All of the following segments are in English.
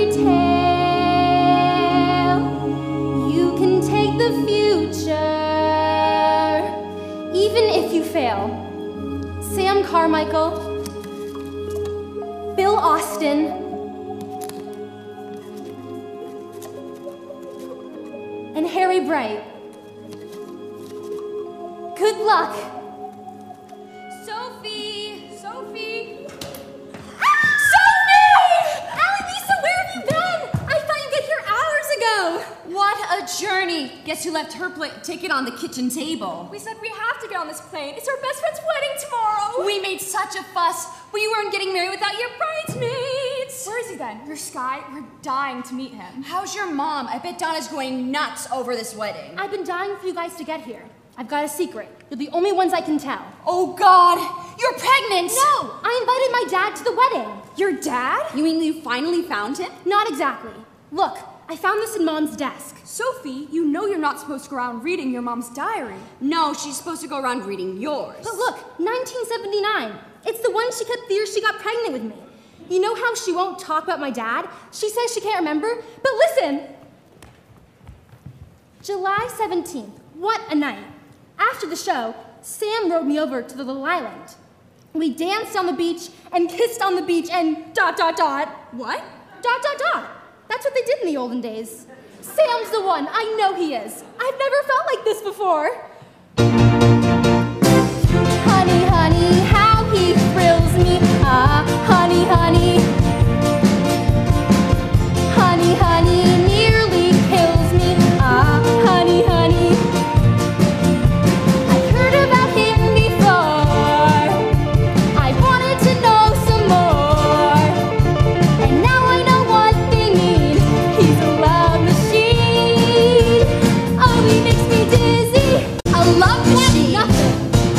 tale. You can take the future, even if you fail. Sam Carmichael, Bill Austin, and Harry Bright. Good luck. Sophie! What a journey! Guess who left her ticket on the kitchen table? We said we have to get on this plane. It's our best friend's wedding tomorrow. We made such a fuss, but you weren't getting married without your bridesmaids. Where is he then? Your Sky? We're dying to meet him. How's your mom? I bet Donna's going nuts over this wedding. I've been dying for you guys to get here. I've got a secret. You're the only ones I can tell. Oh God, you're pregnant! No, I invited my dad to the wedding. Your dad? You mean you finally found him? Not exactly. Look, I found this in Mom's desk. Sophie, you know you're not supposed to go around reading your mom's diary. No, she's supposed to go around reading yours. But look, 1979. It's the one she kept the year she got pregnant with me. You know how she won't talk about my dad? She says she can't remember, but listen! July 17th, what a night. After the show, Sam rode me over to the little island. We danced on the beach and kissed on the beach and ... What? ... That's what they did in the olden days. Sam's the one. I know he is. I've never felt like this before. Honey, honey, how he thrills me. Ah, honey, honey. Honey, honey, nearly kills me. Ah, honey, honey. I've heard about him before. I wanted to know some more. And now I know what they mean. He's a love machine. Oh, he makes me dizzy. A love machine? Nothing.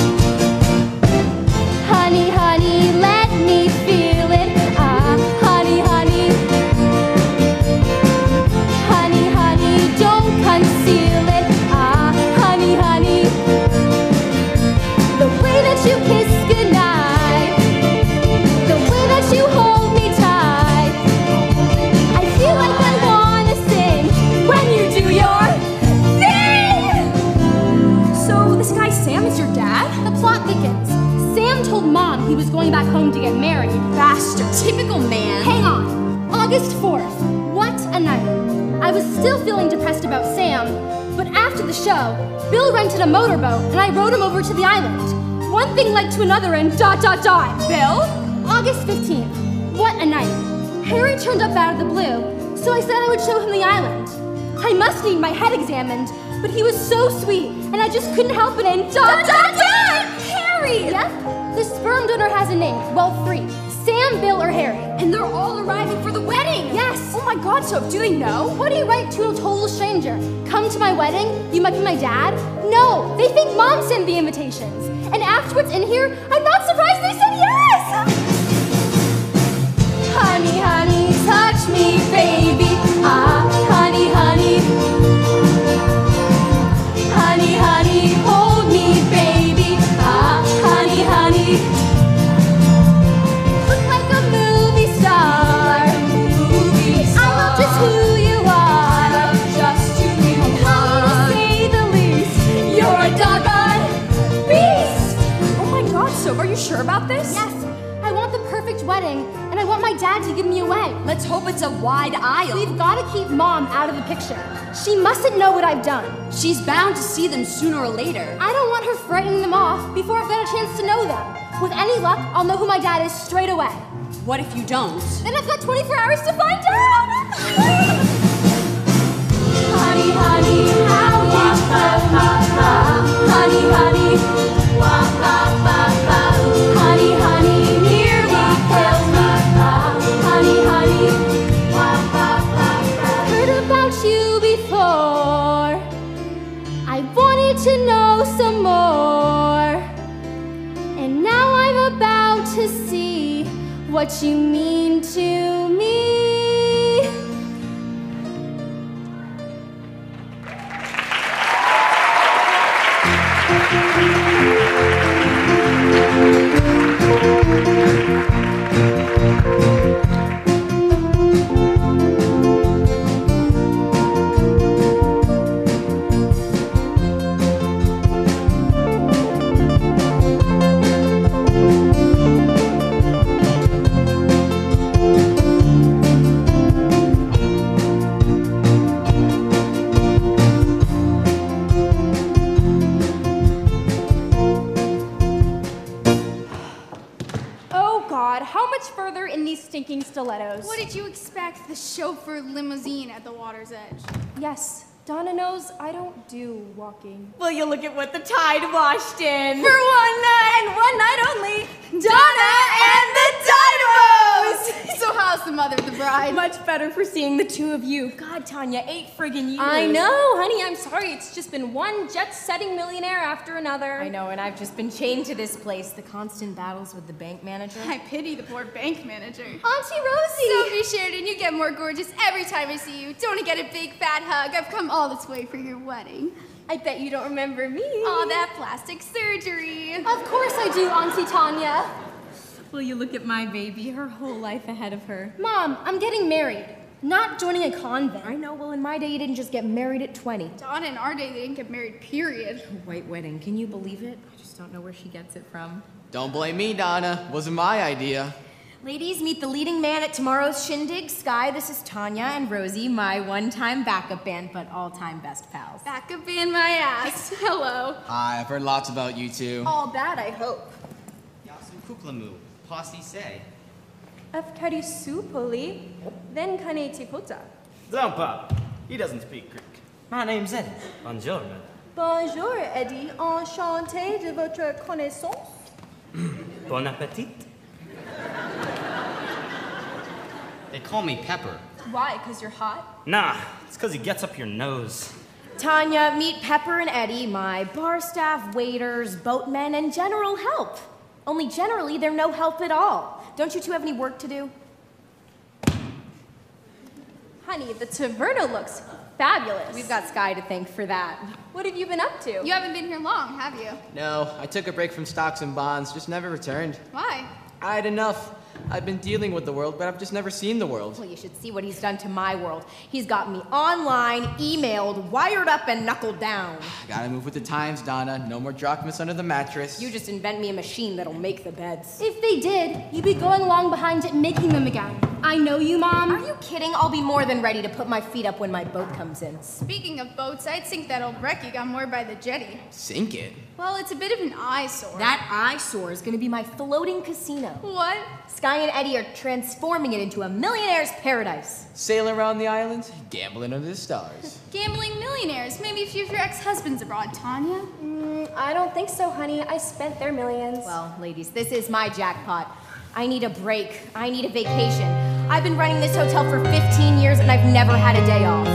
Honey, honey, let me feel it. Ah, honey, honey. Honey, honey, don't conceal it. Ah, honey, honey. The way that you kiss goodnight. The way that you hold me tight. I feel like I wanna sing when you do your thing. So this guy Sam is your dad? The plot thickens. Sam told Mom he was going back home to get married. Bastard. Typical man. Hang on. August 4th. What a night. I was still feeling depressed about Sam, but after the show, Bill rented a motorboat and I rowed him over to the island. One thing led to another and ... Bill? August 15th. What a night. Harry turned up out of the blue, so I said I would show him the island. I must need my head examined, but he was so sweet, and I just couldn't help it and ... Harry! Yep, the sperm donor has a name. Well, 3. Sam, Bill, or Harry. And they're all arriving for the wedding. Yes! Oh my God, Soph, do they know? What do you write to a total stranger? Come to my wedding? You might be my dad? No, they think Mom sent the invitations. And afterwards in here, I'm not surprised they said yes! Honey, honey, touch me, baby. Ah, honey, honey. Honey, honey, hold me, baby. Ah, honey, honey. Look like a movie star. I love just who you are. And honey, to say the least, you're a doggone beast. Oh my God, Soph, are you sure about this? Yes, I want the perfect wedding, and I want my dad to give me away. Let's hope it's a wide aisle. We've got to keep Mom out of the picture. She mustn't know what I've done. She's bound to see them sooner or later. I don't want her frightening them off before I've got a chance to know them. With any luck, I'll know who my dad is straight away. What if you don't? Then I've got 24 hours to find out! Honey, honey, how you honey, honey, honey, honey, nearly kills me. Honey, honey, heard about you before. I wanted to know some more, and now I'm about to see what you mean to me. God, how much further in these stinking stilettos? What did you expect? The chauffeur limousine at the water's edge. Yes, Donna knows I don't do walking. Well, you look at what the tide washed in. For one night, and one night only, Donna and the Dynamos! So how's the mother of the bride? Much better for seeing the two of you. God, Tanya, 8 friggin' years. I know, honey, I'm sorry. It's just been one jet-setting millionaire after another. I know, and I've just been chained to this place. The constant battles with the bank manager. I pity the poor bank manager. Auntie Rosie! Sophie Sheridan, you get more gorgeous every time I see you. Don't I get a big fat hug? I've come all this way for your wedding. I bet you don't remember me. All that plastic surgery. Of course I do, Auntie Tanya. Will you look at my baby? Her whole life ahead of her. Mom, I'm getting married, not joining a convent. I know, well, in my day, you didn't just get married at 20. Donna, in our day, they didn't get married, period. White wedding, can you believe it? I just don't know where she gets it from. Don't blame me, Donna. Wasn't my idea. Ladies, meet the leading man at tomorrow's shindig, Sky. This is Tanya and Rosie, my one-time backup band, but all-time best pals. Back up in my ass. Hello. Hi, I've heard lots about you two. All bad, I hope. Yasu kuklamu, posse say. Afkari supoli, then kaneti kota. Zampa. He doesn't speak Greek. My name's Eddie. Bonjour. Bonjour, Eddie. Enchanté de votre connaissance. Bon appetit. They call me Pepper. Why? Because you're hot? Nah, it's because he gets up your nose. Tanya, meet Pepper and Eddie, my bar staff, waiters, boatmen, and general help. Only generally, they're no help at all. Don't you two have any work to do? Honey, the taverna looks fabulous. We've got Sky to thank for that. What have you been up to? You haven't been here long, have you? No, I took a break from stocks and bonds, just never returned. Why? I had enough. I've been dealing with the world, but I've just never seen the world. Well, you should see what he's done to my world. He's got me online, emailed, wired up, and knuckled down. Gotta move with the times, Donna. No more drachmas under the mattress. You just invent me a machine that'll make the beds. If they did, you'd be going along behind it and making them again. I know you, Mom. Are you kidding? I'll be more than ready to put my feet up when my boat comes in. Speaking of boats, I'd sink that old wreck you got moored by the jetty. Sink it. Well, it's a bit of an eyesore. That eyesore is gonna be my floating casino. What? Sky and Eddie are transforming it into a millionaire's paradise. Sail around the island, gambling under the stars. Gambling millionaires. Maybe a few of your ex-husbands abroad, Tanya. I don't think so, honey. I spent their millions. Well, ladies, this is my jackpot. I need a break. I need a vacation. I've been running this hotel for 15 years and I've never had a day off.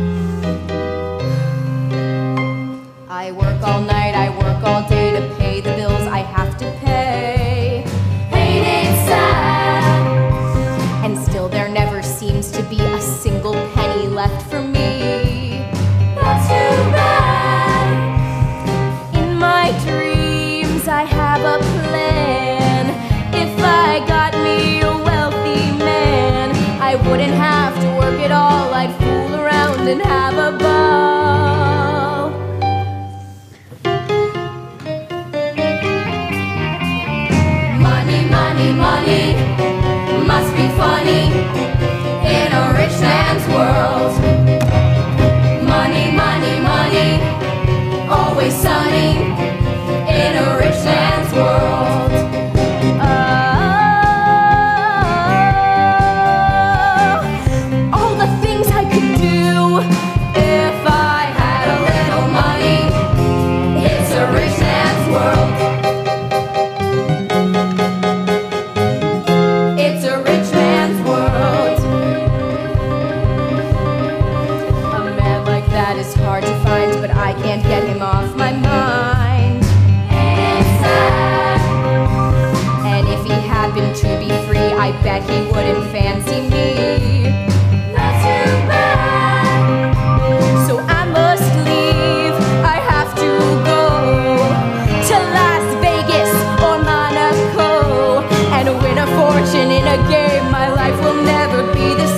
I work all night, I work all day to pay the bills I have to pay. Ain't it sad? And still there never seems to be a single penny left for me. Not too bad. In my dreams I have a plan. If I got me a wealthy man, I wouldn't have to work at all. I'd fool around and have a ball. Money, money, money must be funny in a rich man's world. Money, money, money, always sunny in a rich man's world. All the things I could do if I had a little money. It's a rich man's world. It's a rich man's world. A man like that is hard to find, but I can't get him off my mind. It's sad. And if he happened to be free, I bet he wouldn't fancy me. Not too bad. So I must leave. I have to go to Las Vegas or Monaco and win a fortune in a game. My life will never be the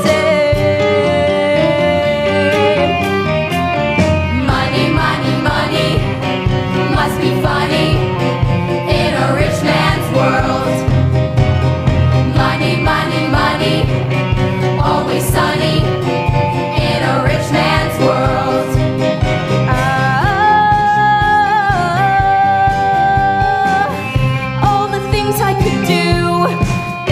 same. Money, money, money must be funny in a rich man's world. Money, money, money, always sunny in a rich man's world. All the things I could do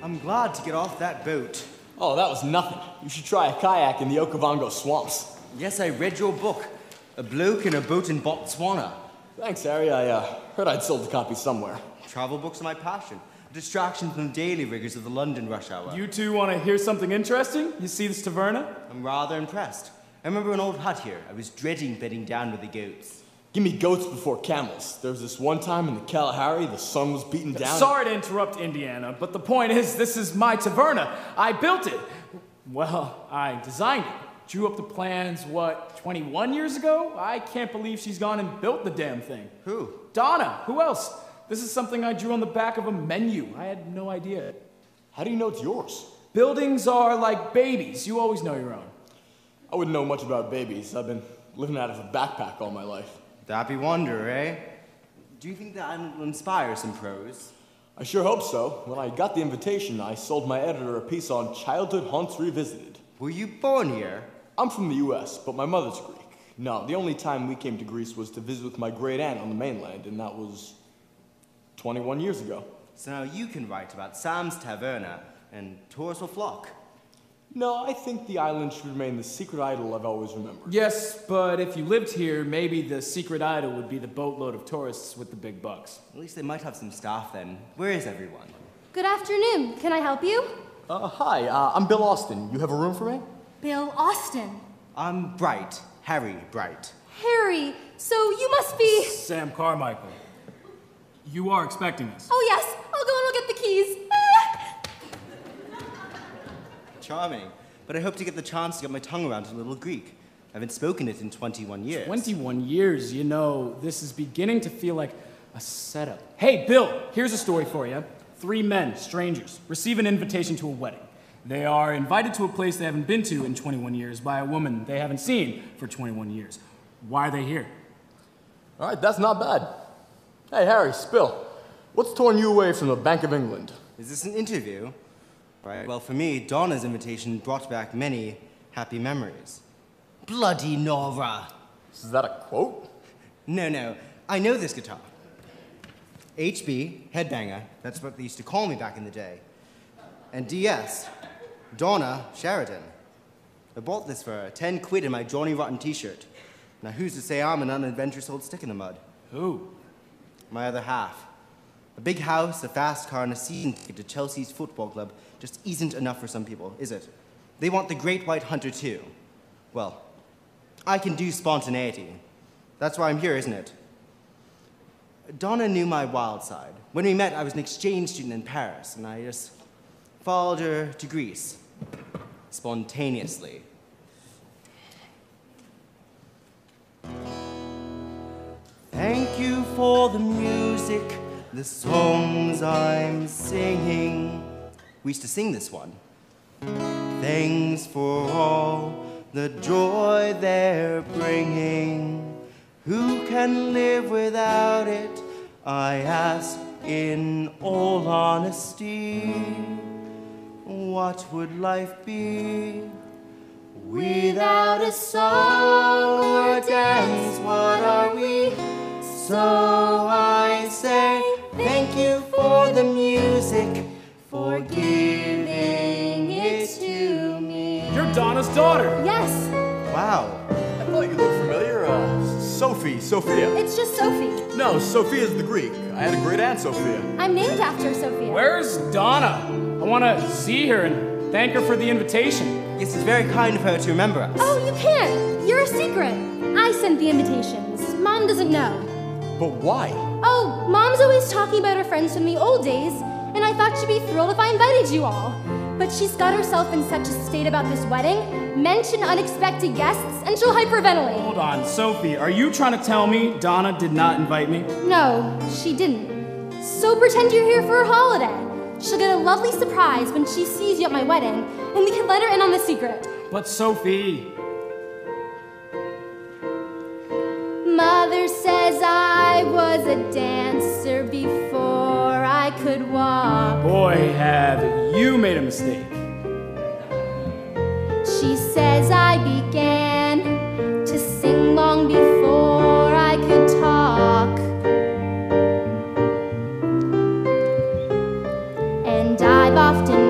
I'm glad to get off that boat. Oh, that was nothing. You should try a kayak in the Okavango swamps. Yes, I read your book. A bloke in a boat in Botswana. Thanks, Harry. I heard I'd sold a copy somewhere. Travel books are my passion. A distraction from the daily rigors of the London rush hour. You two want to hear something interesting? You see this taverna? I'm rather impressed. I remember an old hut here. I was dreading bedding down with the goats. Give me goats before camels. There was this one time in the Kalahari, the sun was beating down. Sorry to interrupt, Indiana, but the point is, this is my taverna. I built it. Well, I designed it. Drew up the plans, 21 years ago? I can't believe she's gone and built the damn thing. Who? Donna. Who else? This is something I drew on the back of a menu. I had no idea. How do you know it's yours? Buildings are like babies. You always know your own. I wouldn't know much about babies. I've been living out of a backpack all my life. That be wonder, eh? Do you think that island will inspire some prose? I sure hope so. When I got the invitation, I sold my editor a piece on childhood haunts revisited. Were you born here? I'm from the U.S., but my mother's Greek. No, the only time we came to Greece was to visit with my great aunt on the mainland, and that was 21 years ago. So now you can write about Sam's Taverna and tourists will flock. No, I think the island should remain the secret idol I've always remembered. Yes, but if you lived here, maybe the secret idol would be the boatload of tourists with the big bucks. At least they might have some staff then. Where is everyone? Good afternoon. Can I help you? Hi, I'm Bill Austin. You have a room for me? Bill Austin. I'm Bright. Harry Bright. Harry, so you must be... Sam Carmichael. You are expecting us. Oh yes, I'll go and look at the keys. Charming. But I hope to get the chance to get my tongue around a little Greek. I haven't spoken it in 21 years. 21 years, you know, this is beginning to feel like a setup. Hey, Bill, here's a story for you. 3 men, strangers, receive an invitation to a wedding. They are invited to a place they haven't been to in 21 years by a woman they haven't seen for 21 years. Why are they here? All right, that's not bad. Hey, Harry, Spill. What's torn you away from the Bank of England? Is this an interview? Right. Well, for me, Donna's invitation brought back many happy memories. Bloody Nora! Is that a quote? No. I know this guitar. HB, headbanger, that's what they used to call me back in the day. And DS, Donna Sheridan. I bought this for 10 quid in my Johnny Rotten t-shirt. Now who's to say I'm an unadventurous old stick in the mud? Who? My other half. A big house, a fast car, and a season ticket to Chelsea's football club just isn't enough for some people, is it? They want the Great White Hunter too. Well, I can do spontaneity. That's why I'm here, isn't it? Donna knew my wild side. When we met, I was an exchange student in Paris, and I just followed her to Greece. Spontaneously. Thank you for the music, the songs I'm singing. We used to sing this one. Thanks for all the joy they're bringing. Who can live without it? I ask in all honesty. What would life be without a song or dance? What are we? So I say thank you for the music, for giving it to me. You're Donna's daughter. Yes, Wow. I thought you looked familiar. Sophia. it's just Sophie. No, Sophia's the Greek. I had a great aunt, Sophia. I'm named after Sophia. Where's Donna? I want to see her and thank her for the invitation. Yes, it's very kind of her to remember us. Oh, you can't. You're a secret. I sent the invitations. Mom doesn't know. But why? Oh, Mom's always talking about her friends from the old days, and I thought she'd be thrilled if I invited you all. But she's got herself in such a state about this wedding, mention unexpected guests, and she'll hyperventilate. Hold on, Sophie, are you trying to tell me Donna did not invite me? No, she didn't. So pretend you're here for her holiday. She'll get a lovely surprise when she sees you at my wedding, and we can let her in on the secret. But Sophie... Mother says I was a dancer before I could walk. Boy, have you made a mistake. She says I began to sing long before I could talk. And I've often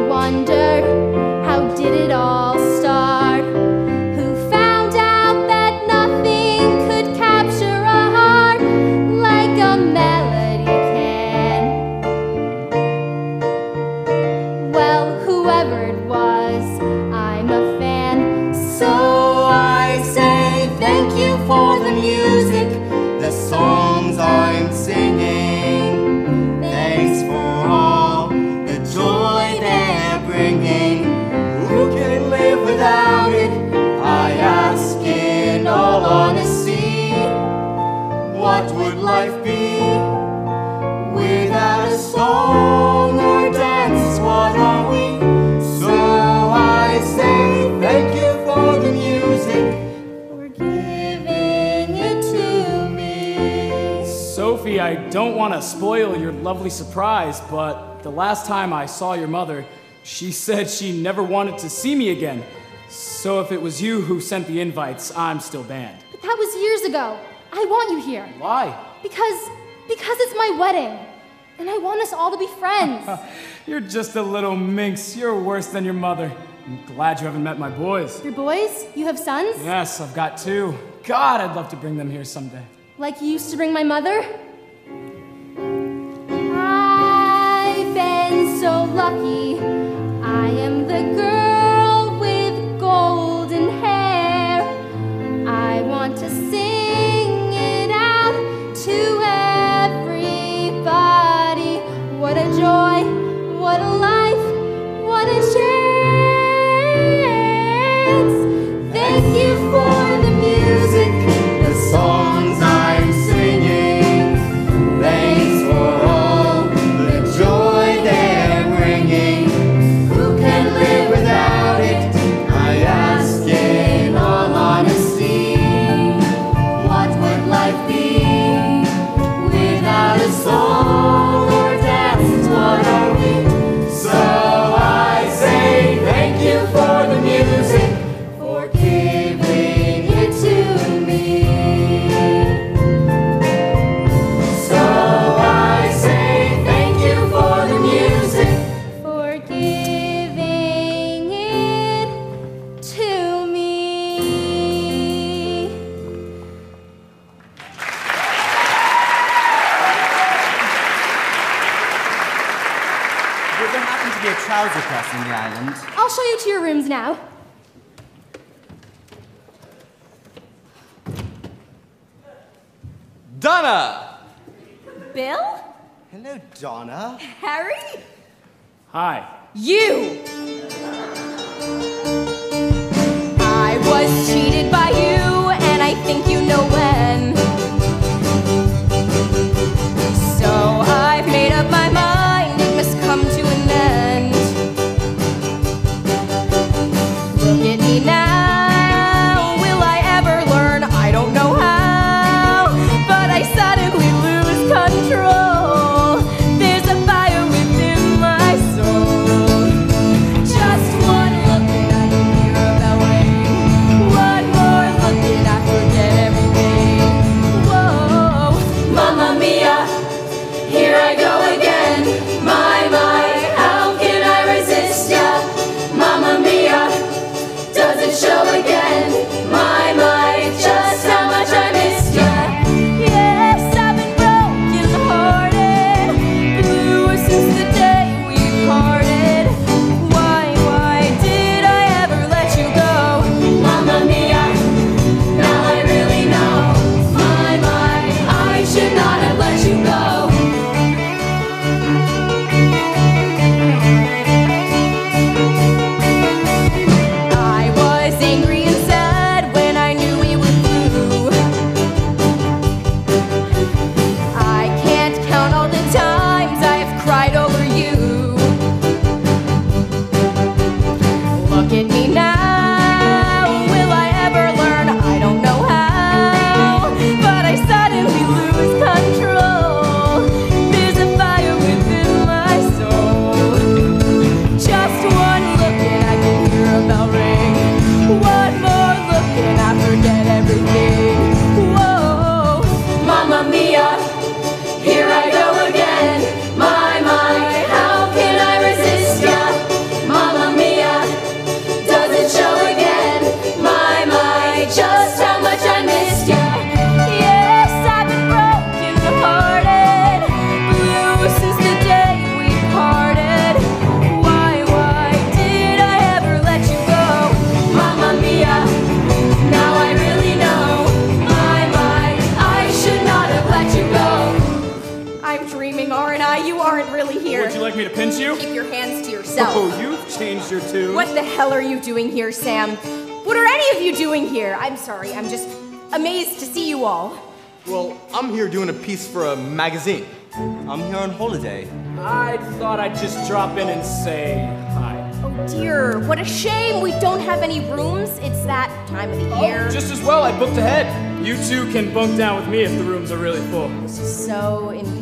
don't want to spoil your lovely surprise, but the last time I saw your mother, she said she never wanted to see me again. So if it was you who sent the invites, I'm still banned. But that was years ago. I want you here. Why? Because it's my wedding. And I want us all to be friends. You're just a little minx. You're worse than your mother. I'm glad you haven't met my boys. Your boys? You have sons? Yes, I've got 2. God, I'd love to bring them here someday. Like you used to bring my mother? I've been so lucky. I am the girl with golden hair. I want to sing it out to everybody. What a joy, what a life, what a chance. Thank you for the music, the songs I'm singing. Thanks for all the joy they're bringing. Who can live without it? I ask in all honesty. What would life be without a song or dance? What are we? So I say thank you for the music, for giving it to me. So I say thank you for the music, for giving it to me. Would there happen to be a trouser press in the island? I'll show you to your rooms now. Donna! Bill? Hello, Donna. Harry? Hi. You! I was cheated by you, and I think you know when. So I've made up my mind, it must come to an end. Look at me now, will I ever learn? I don't know how, but I suddenly lose control. There's a fire within my soul. Just one look and I can hear a bell ring. One more look and I forget everything. Whoa, Mamma Mia, here I go again. My, how can I resist ya? Mamma Mia, does it show again? My, just how much I missed ya. Yes, I've been broken hearted, blue since the day we parted. Why did I ever let you go? Mamma Mia, now I really know. My, I should not have let you go. I was angry and sad when I knew we were through. I can't count all the times I've cried over you. Look at me now, will I ever learn? I don't know how, but I suddenly lose control. There's a fire within my soul. Just one look and I can hear a bell ring. One more look and I forget everything. Whoa, Mamma Mia, here I go again. My, how can I resist ya? Mamma Mia, does it show again? My, just how much I missed ya. Yes, I've been broken hearted, blue since the day we parted. Why did I ever let you go? Mamma Mia, now I really know. My, I should not have let you go. I'm dreaming, aren't I? You aren't really here. Would you like me to pinch you? Keep your hands to yourself. Oh, you've changed your tune. What the hell are you doing here, Sam? What are any of you doing here? I'm sorry, I'm just amazed to see you all. Well, I'm here doing a piece for a magazine. I'm here on holiday. I thought I'd just drop in and say hi. Oh dear, what a shame we don't have any rooms. It's that time of the year. Just as well, I booked ahead. You two can bunk down with me if the rooms are really full. This is so inconvenient.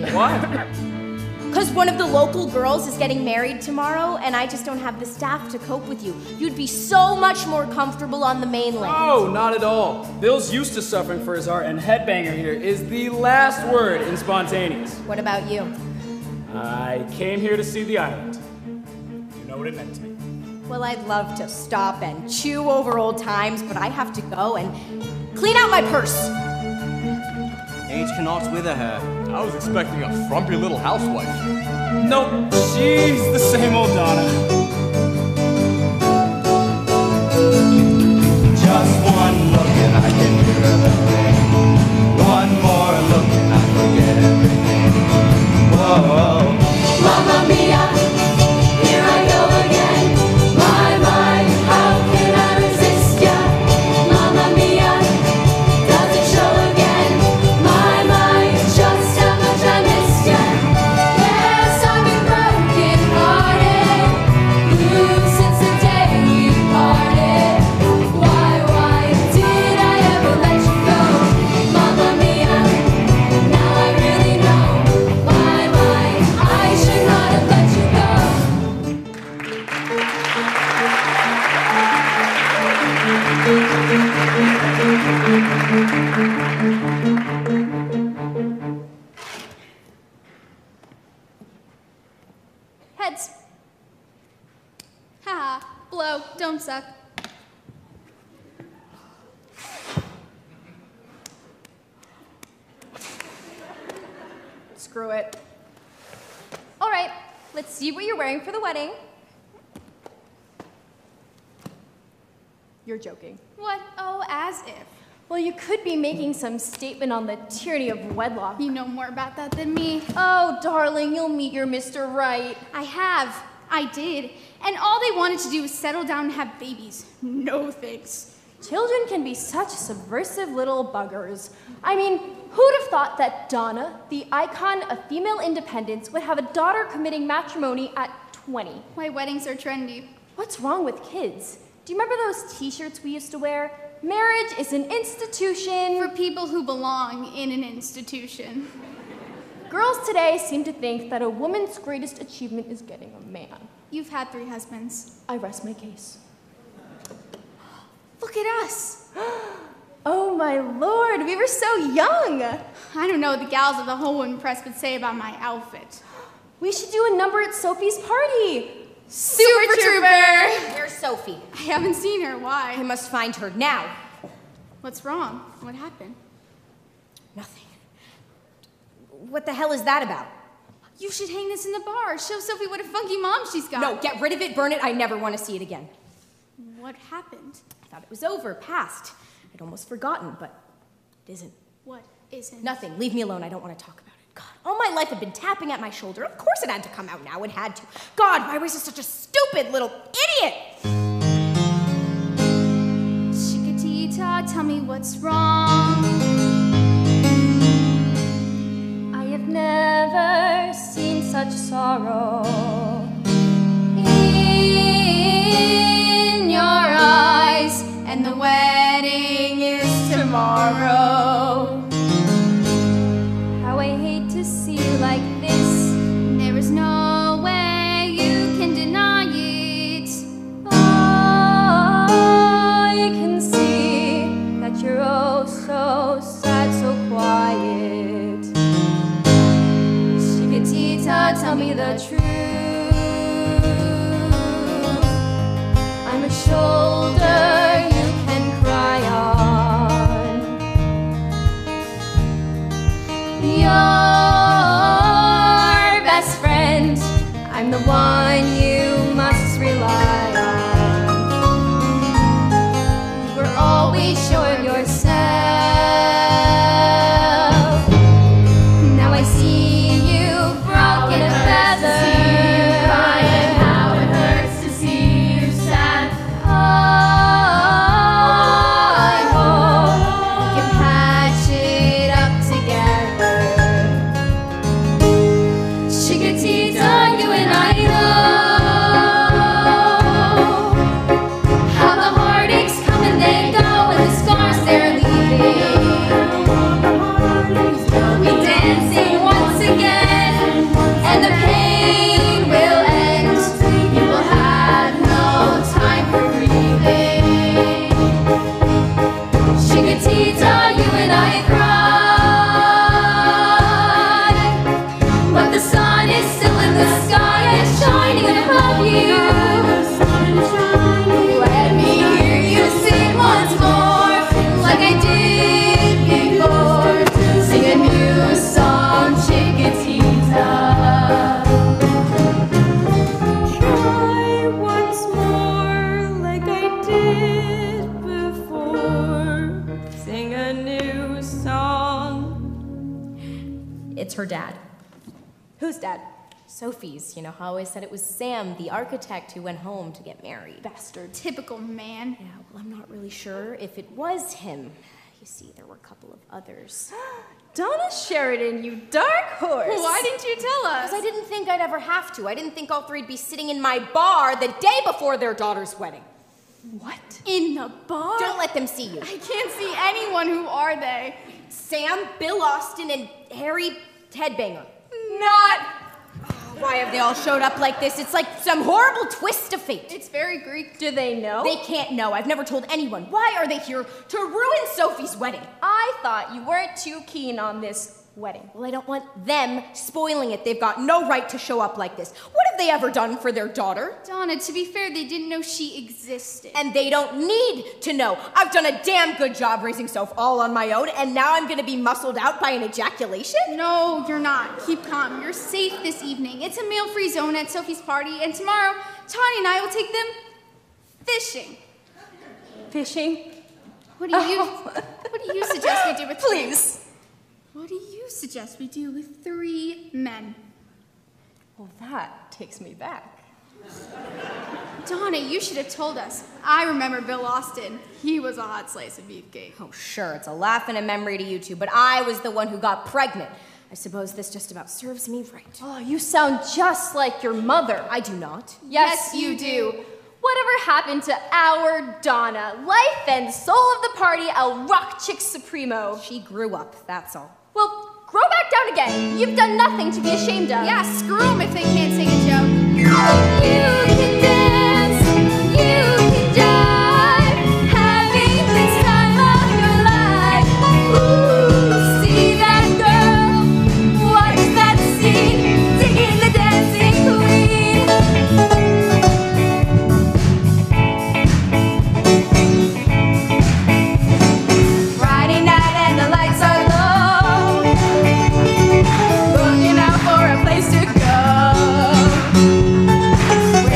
Why? Because one of the local girls is getting married tomorrow, and I just don't have the staff to cope with you. You'd be so much more comfortable on the mainland. Oh, not at all. Bill's used to suffering for his art, and Headbanger here is the last word in spontaneous. What about you? I came here to see the island. You know what it meant to me. Well, I'd love to stop and chew over old times, but I have to go and clean out my purse. Age cannot wither her. I was expecting a frumpy little housewife. Nope, she's the same old Donna. Just one look and I can hear everything. One more look and I forget everything. Whoa. Mamma mia, here I go again. My, how can I resist ya? Mamma mia, does it show again? My, just how much I missed ya. Yes, I've been broken hearted, blue since the day we parted. Why did I ever let you go? Mamma mia, now I really know. My, I should not have let you go. Heads. Haha, blow, don't suck. Screw it. All right, let's see what you're wearing for the wedding. You're joking. What? Oh, as if. Well, you could be making some statement on the tyranny of wedlock. You know more about that than me. Oh, darling, you'll meet your Mr. Right. I did. And all they wanted to do was settle down and have babies. No thanks. Children can be such subversive little buggers. I mean, who'd have thought that Donna, the icon of female independence, would have a daughter committing matrimony at 20? Why weddings are trendy. What's wrong with kids? Do you remember those t-shirts we used to wear? Marriage is an institution For people who belong in an institution. Girls today seem to think that a woman's greatest achievement is getting a man. You've had 3 husbands. I rest my case. Look at us. Oh my lord, we were so young. I don't know what the gals of the whole woman press would say about my outfit. We should do a number at Sophie's party. Super Trooper! Where's Sophie? I haven't seen her. I Why? must find her now. What's wrong? What happened? Nothing. What the hell is that about? You should hang this in the bar. Show Sophie what a funky mom she's got. No, get rid of it, burn it. I never want to see it again. What happened? I thought it was over, past. I'd almost forgotten, but it isn't. What isn't? Nothing. Leave me alone. I don't want to talk about it. God, all my life I've been tapping at my shoulder. Of course it had to come out now. It had to. God, why was I such a stupid little idiot? Chiquitita, tell me what's wrong. I have never seen such sorrow in your eyes, And the wedding is tomorrow. how I hate to see you like this. There is no way you can deny it. I can see that you're oh so sad, so quiet. Chiquitita, tell me the truth. I'm a shoulder you can cry on. Your best friend, I'm the one you must rely on. You were always sure of yourself. Now I see you broken a feather. How it hurts to see you sad. I hope we can patch it up together. Chiquitita, you and I know her dad. Whose dad? Sophie's. You know how I always said it was Sam, the architect, who went home to get married. Bastard. Typical man. Yeah, well, I'm not really sure if it was him. You see, there were a couple of others. Donna Sheridan, you dark horse. Why didn't you tell us? Because I didn't think I'd ever have to. I didn't think all three'd be sitting in my bar the day before their daughter's wedding. What? In the bar? Don't let them see you. I can't see anyone. Who are they? Sam, Bill Austin, and Harry Headbanger. Not. Why have they all showed up like this? It's like some horrible twist of fate. It's very Greek. Do they know? They can't know. I've never told anyone. Why are they here? To ruin Sophie's wedding. I thought you weren't too keen on this wedding. Well, I don't want them spoiling it. They've got no right to show up like this. What have they ever done for their daughter? Donna, to be fair, they didn't know she existed. And they don't need to know. I've done a damn good job raising Soph all on my own, and now I'm gonna be muscled out by an ejaculation? No, you're not. Keep calm. You're safe this evening. It's a male-free zone at Sophie's party, and tomorrow, Tawny and I will take them fishing. Fishing? What do you suggest we do with Please. What do you suggest we do with 3 men? Well, that takes me back. Donna, you should have told us. I remember Bill Austin. He was a hot slice of beefcake. Oh, sure, it's a laugh and a memory to you two, but I was the one who got pregnant. I suppose this just about serves me right. Oh, you sound just like your mother. I do not. Yes, you do. Whatever happened to our Donna? Life and soul of the party, El Rock Chick Supremo. She grew up, that's all. Well, grow back down again. You've done nothing to be ashamed of. Yeah, screw them if they can't sing a joke. You can dance, you can jive, having the time of your life. Ooh, see that girl, watch that scene, digging the dancing queen. Friday night and the lights are low, looking out for a place to go.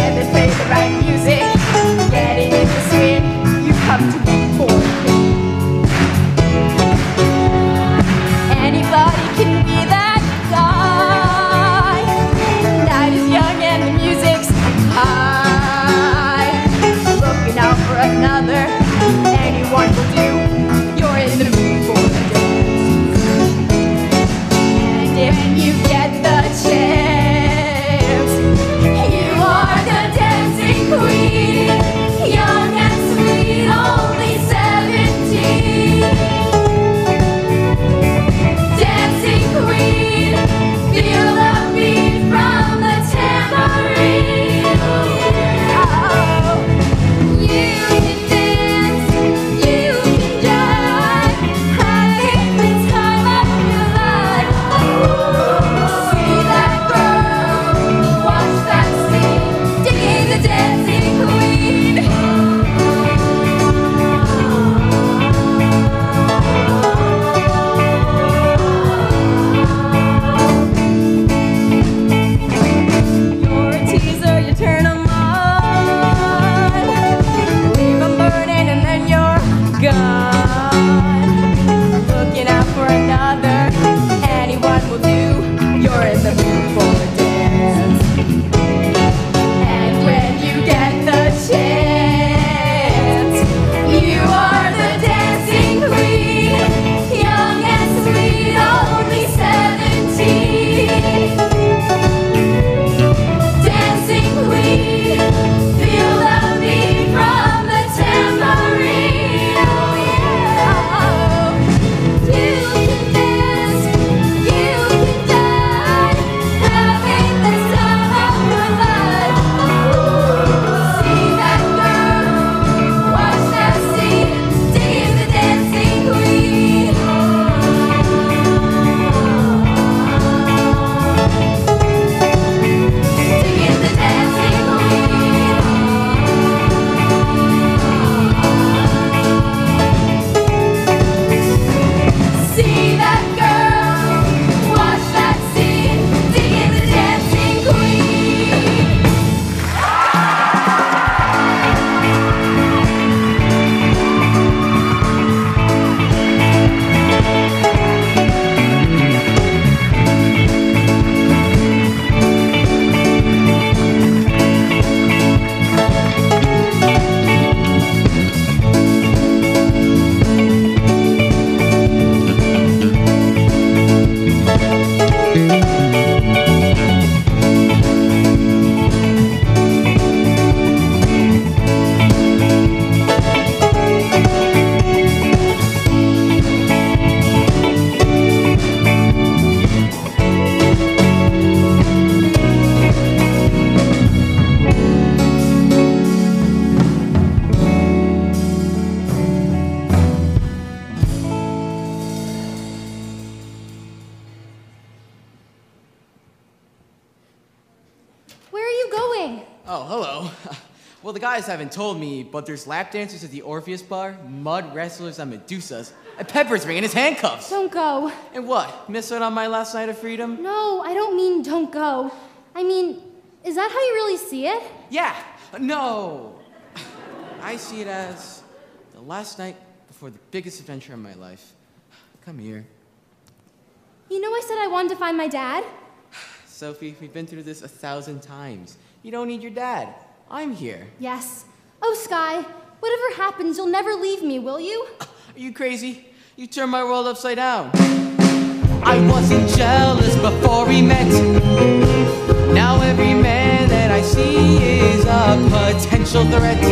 going? Oh, hello. Well, the guys haven't told me, but there's lap dancers at the Orpheus Bar, mud wrestlers on Medusas, and Pepper's ringing his handcuffs. Don't go. And what? Miss out on my last night of freedom? No, I don't mean don't go. I mean, is that how you really see it? Yeah. No. I see it as the last night before the biggest adventure of my life. Come here. You know I said I wanted to find my dad? Sophie, we've been through this 1,000 times. You don't need your dad. I'm here. Yes. Oh, Sky, whatever happens, you'll never leave me, will you? Are you crazy? You turned my world upside down. I wasn't jealous before we met. Now every man that I see is a potential threat.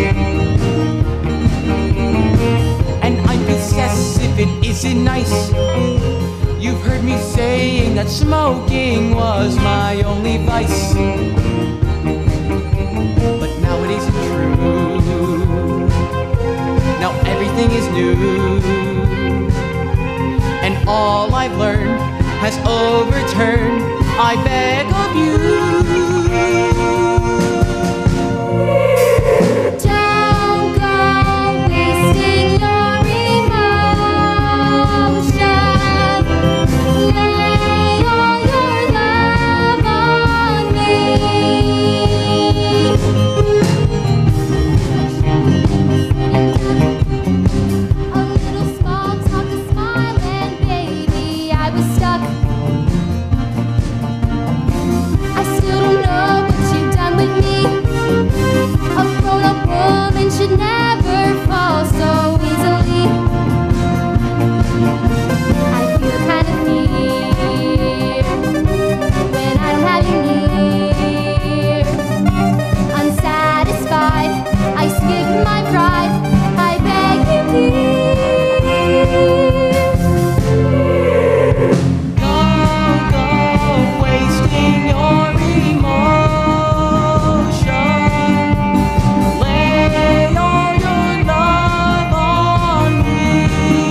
And I'm possessive, it isn't nice. You've heard me saying that smoking was my only vice. But now it isn't true. Now everything is new. And all I've learned has overturned, I beg of you. Don't go wasting your emotion. Lay all your love on me. A little small talk, a smile, and baby, I was stuck. I still don't know what you've done with me. A grown-up woman should never fall so easily. I feel kind of fear when I don't have you near. Unsatisfied, I skip my pride. I beg you, please. Don't go wasting your emotion. Lay all your love on me.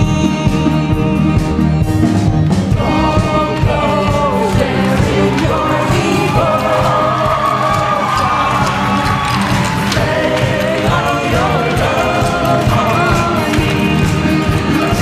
Don't go sharing your emotion. Lay all your love on me.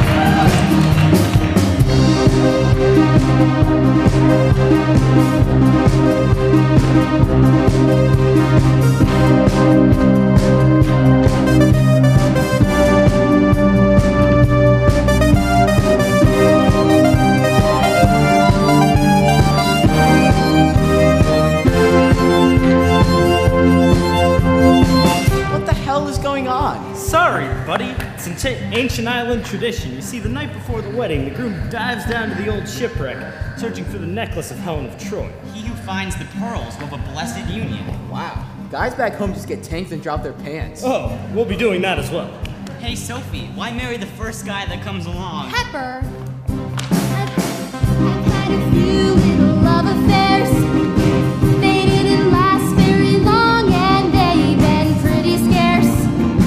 What the hell is going on? Sorry, buddy. It's an ancient island tradition. You see, the night before the wedding, the groom dives down to the old shipwreck, searching for the necklace of Helen of Troy. He who finds the pearls will have a blessed union. Wow. Guys back home just get tanked and drop their pants. Oh, we'll be doing that as well. Hey, Sophie, why marry the first guy that comes along? Pepper. I've had a few little love affairs. They didn't last very long and they've been pretty scarce.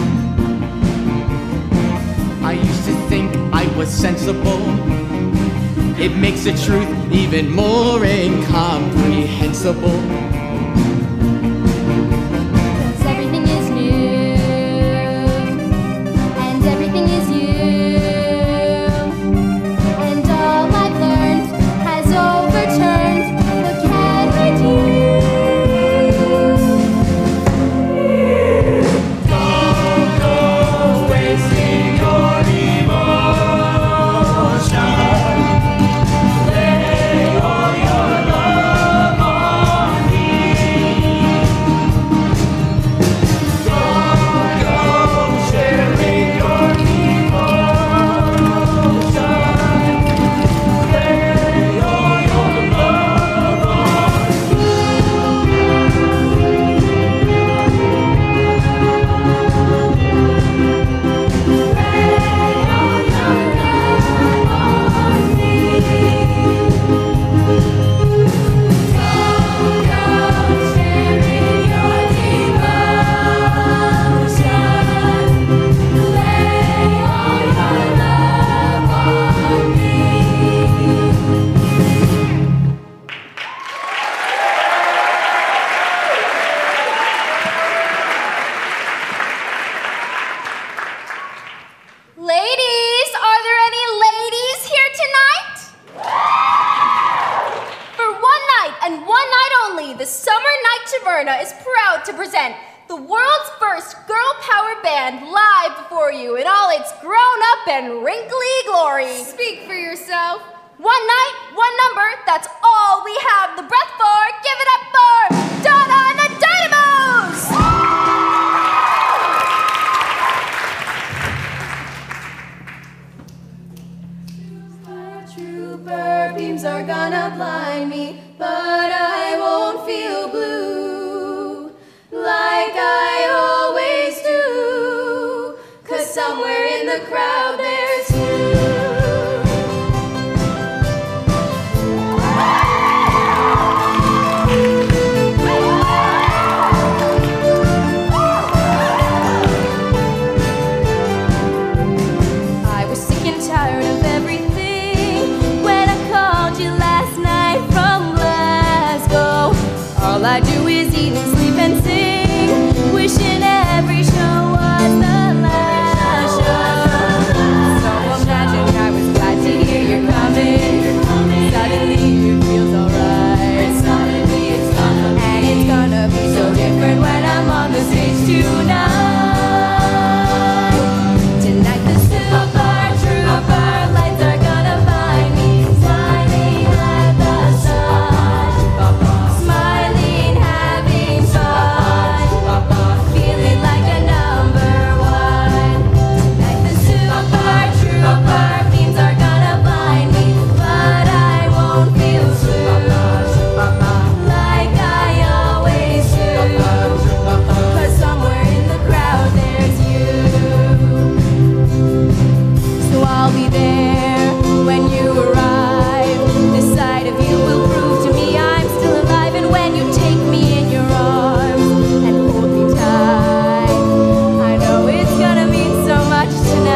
I used to think I was sensible. It makes the truth even more incomprehensible. 'Cause everything is new and everything is you. And all I've learned has overturned. What can we do? Don't go wasting your emotion. Lay all your love on me. Taverna is proud to present the world's first girl power band live before you in all its grown-up and wrinkly glory. Speak for yourself. One night, one number, that's all we have the breath for. Give it up for Donna and the Dynamos! Trooper beams are gonna blind me, but I won't feel blue like I always do, 'cause somewhere in the crowd there's you. I was sick and tired of everything when I called you last night from Glasgow. All I do is eat and sleep and sing, wishing every show was the last show. So imagine I was glad to hear you're coming. Suddenly it feels alright. And it's gonna be so different when I'm on the stage tonight. Tonight the Super Trooper lights are gonna find me smiling at the sun, smiling, having fun, feeling like a number one. Tonight the Super Trooper beams are gonna find me, but I won't feel blue like I always do, 'cause somewhere in the crowd there's you. So I'll be there when you arrive. The sight of you will prove to me I'm still alive. And when you take me in your arms and hold me tight, I know it's gonna mean so much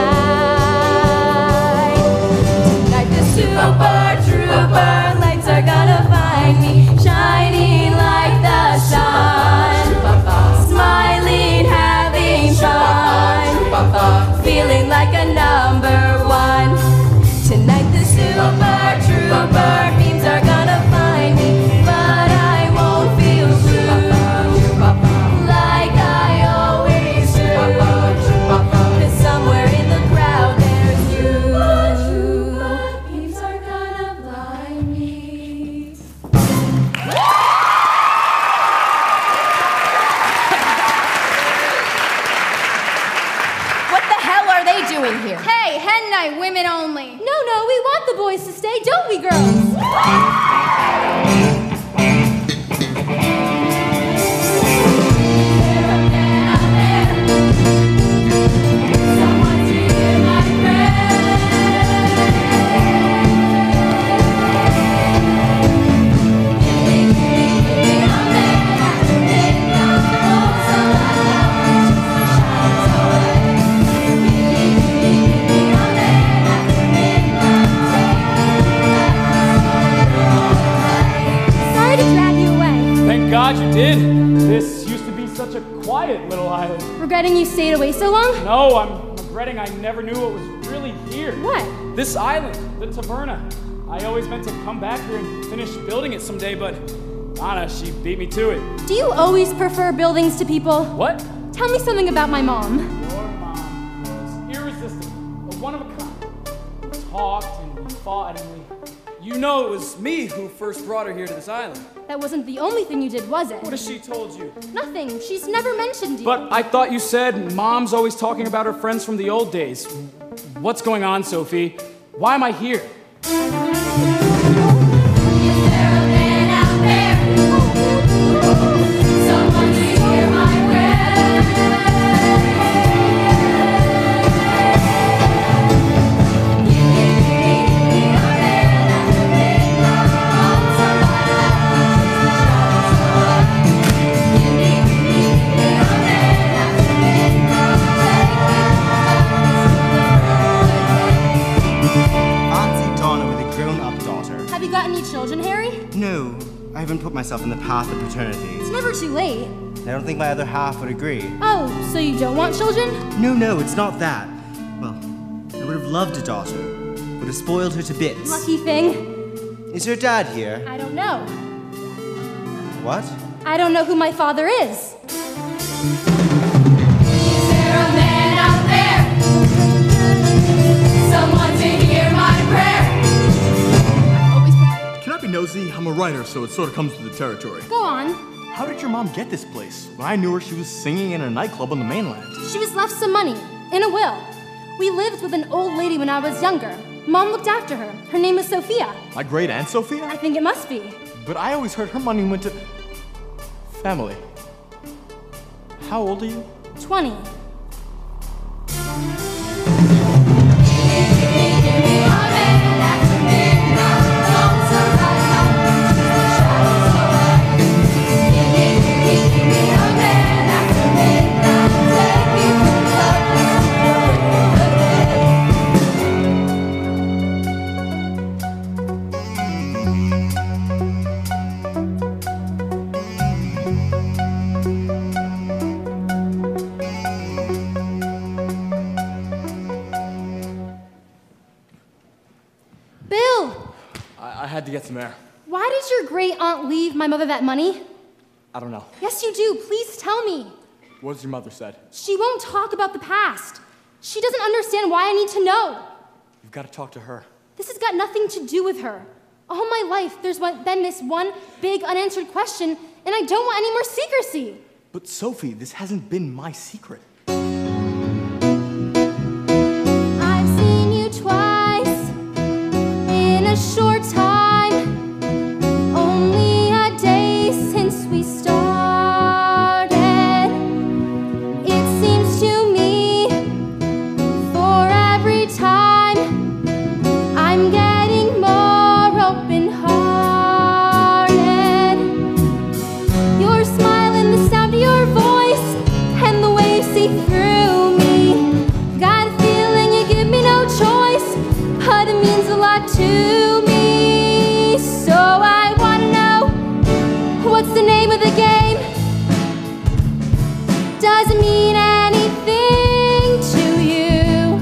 tonight. Tonight the Super Trooper lights are gonna find me shining like the sun, smiling, having fun, feeling like a number one. Tonight the Super Trooper beams are gonna find me, but I won't feel blue like I always do, 'cause somewhere in the crowd there's you. Beams are gonna blind me. What the hell are they doing here? Hey, hen night, women only. No, we want the boys to stay, don't we, girls? Sorry to drag you away. Thank God you did. This used to be such a quiet little island. Regretting you stayed away so long? No, I'm regretting I never knew it was really here. What? This island, the Taverna. I always meant to come back here and finish building it someday, but Anna, she beat me to it. Do you always prefer buildings to people? What? Tell me something about my mom. Your mom was irresistible, a one of a kind. We talked and we fought and you know it was me who first brought her here to this island. That wasn't the only thing you did, was it? What has she told you? Nothing. She's never mentioned you. But I thought you said Mom's always talking about her friends from the old days. What's going on, Sophie? Why am I here? Someone to hear my No, I haven't put myself in the path of paternity. It's never too late. I don't think my other half would agree. Oh, so you don't want children? No, it's not that. Well, I would have loved a daughter. Would have spoiled her to bits. Lucky thing. Is your dad here? I don't know. What? I don't know who my father is. Is there a man out there? Someone to hear my prayer. Can I be nosy? I'm a writer, so it sort of comes with the territory. Go on. How did your mom get this place? When I knew her, she was singing in a nightclub on the mainland. She was left some money, in a will. We lived with an old lady when I was younger. Mom looked after her. Her name was Sophia. My great aunt Sophia? I think it must be. But I always heard her money went to... family. How old are you? 20. I had to get some air. Why did your great aunt leave my mother that money? I don't know. Yes, you do. Please tell me. What has your mother said? She won't talk about the past. She doesn't understand why I need to know. You've got to talk to her. This has got nothing to do with her. All my life, there's been this one big unanswered question, and I don't want any more secrecy. But Sophie, this hasn't been my secret. I've seen you twice in a short time. Only a day since we started. It seems to me for every time I'm getting more open-hearted. Your smile and the sound of your voice and the way you see through me. Got a feeling you give me no choice, but it means a lot to me. So I wanna know, what's the name of the game? Does it mean anything to you?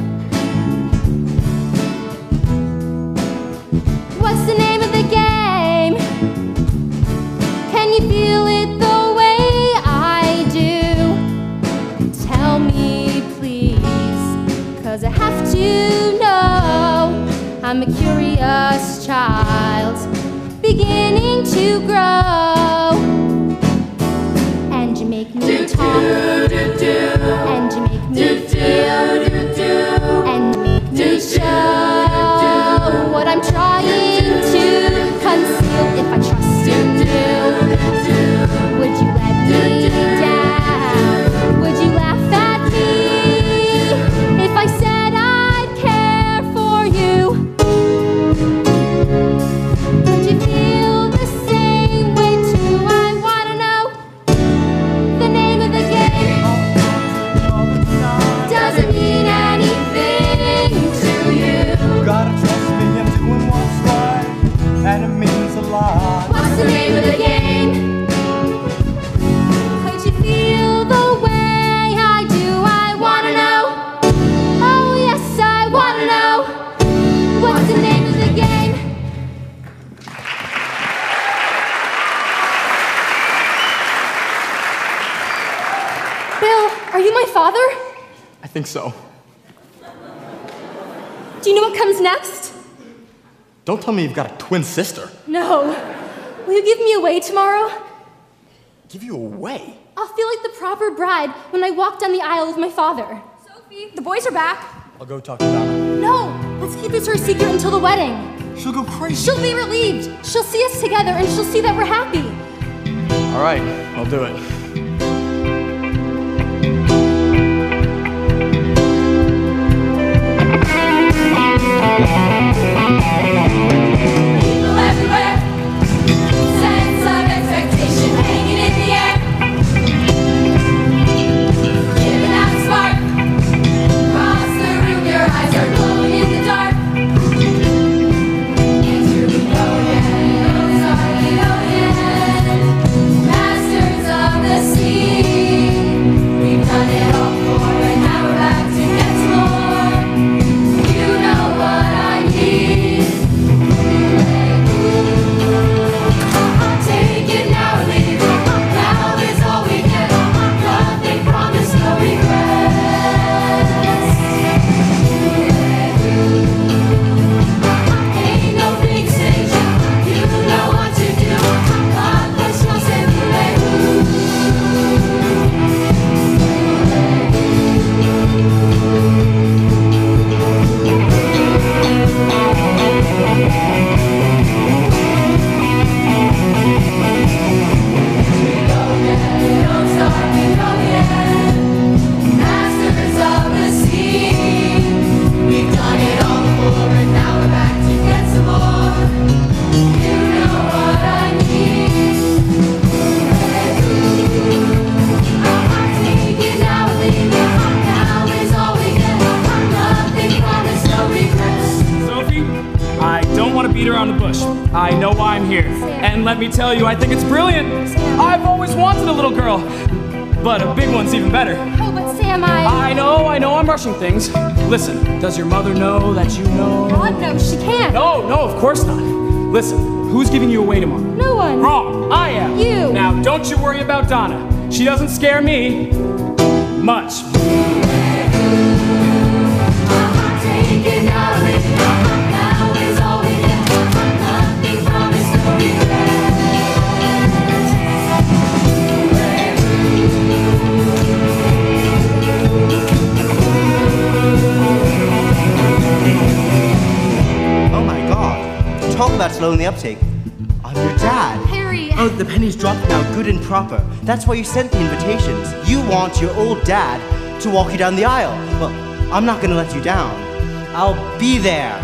What's the name of the game? Can you feel it the way I do? Tell me, please, 'cause I have to know. I'm a curious child, beginning to grow. And you make me talk, and you make me feel, and you make me show what I'm trying to conceal. If I trust in you, would you let me down? Would you laugh at me if I said I'd care for you? Would you feel the same way too? I wanna know the name of the game. Does it mean anything to you? Gotta trust me, I'm doing what's right, and it means a lot. What's the name of the game? Could you feel the way I do? I wanna know. Oh yes, I wanna know. What's the name of the game? Bill, are you my father? I think so. Do you know what comes next? Don't tell me you've got a twin sister. No. Will you give me away tomorrow? Give you away? I'll feel like the proper bride when I walk down the aisle with my father. Sophie, the boys are back. I'll go talk to Donna. No, let's keep this our secret until the wedding. She'll go crazy. She'll be relieved. She'll see us together and she'll see that we're happy. All right, I'll do it. People everywhere, sense of expectation hanging in the air. Giving out a spark, across the room your eyes are glowing in the dark. And here we go again, starting again. Masters of the why I'm here. And let me tell you, I think it's brilliant. I've always wanted a little girl, but a big one's even better. Oh, but Sam, I know, I'm rushing things. Listen, does your mother know that you know? God, no, she can't. No, of course not. Listen, who's giving you away tomorrow? No one. Wrong, I am. You. Now, don't you worry about Donna. She doesn't scare me much. Oh my god. Talk about slowing the uptake. I'm your dad. Harry. Oh, the penny's dropped now, good and proper. That's why you sent the invitations. You want your old dad to walk you down the aisle. Well, I'm not gonna let you down. I'll be there.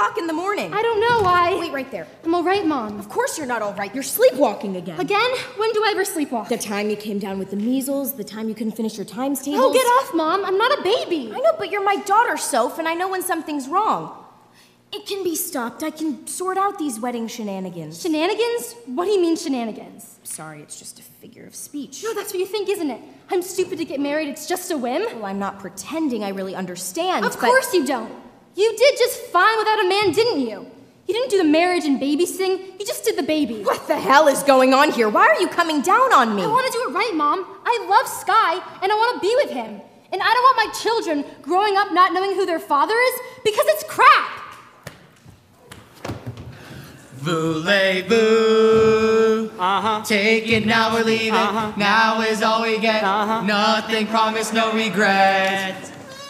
o'clock in the morning? I don't know why. Wait right there. I'm all right, Mom. Of course you're not all right. You're sleepwalking again. Again? When do I ever sleepwalk? The time you came down with the measles, the time you couldn't finish your times tables. Oh, get off, Mom. I'm not a baby. I know, but you're my daughter, Soph, and I know when something's wrong. It can be stopped. I can sort out these wedding shenanigans. Shenanigans? What do you mean shenanigans? Sorry, it's just a figure of speech. No, that's what you think, isn't it? I'm stupid to get married. It's just a whim. Well, I'm not pretending I really understand, Of course you don't. You did just fine without a man, didn't you? You didn't do the marriage and baby thing. You just did the baby. What the hell is going on here? Why are you coming down on me? I want to do it right, Mom. I love Sky, and I want to be with him. And I don't want my children growing up not knowing who their father is because it's crap. Voulez-vous? Take it now or leave it. Now is all we get. Nothing promised, no regret.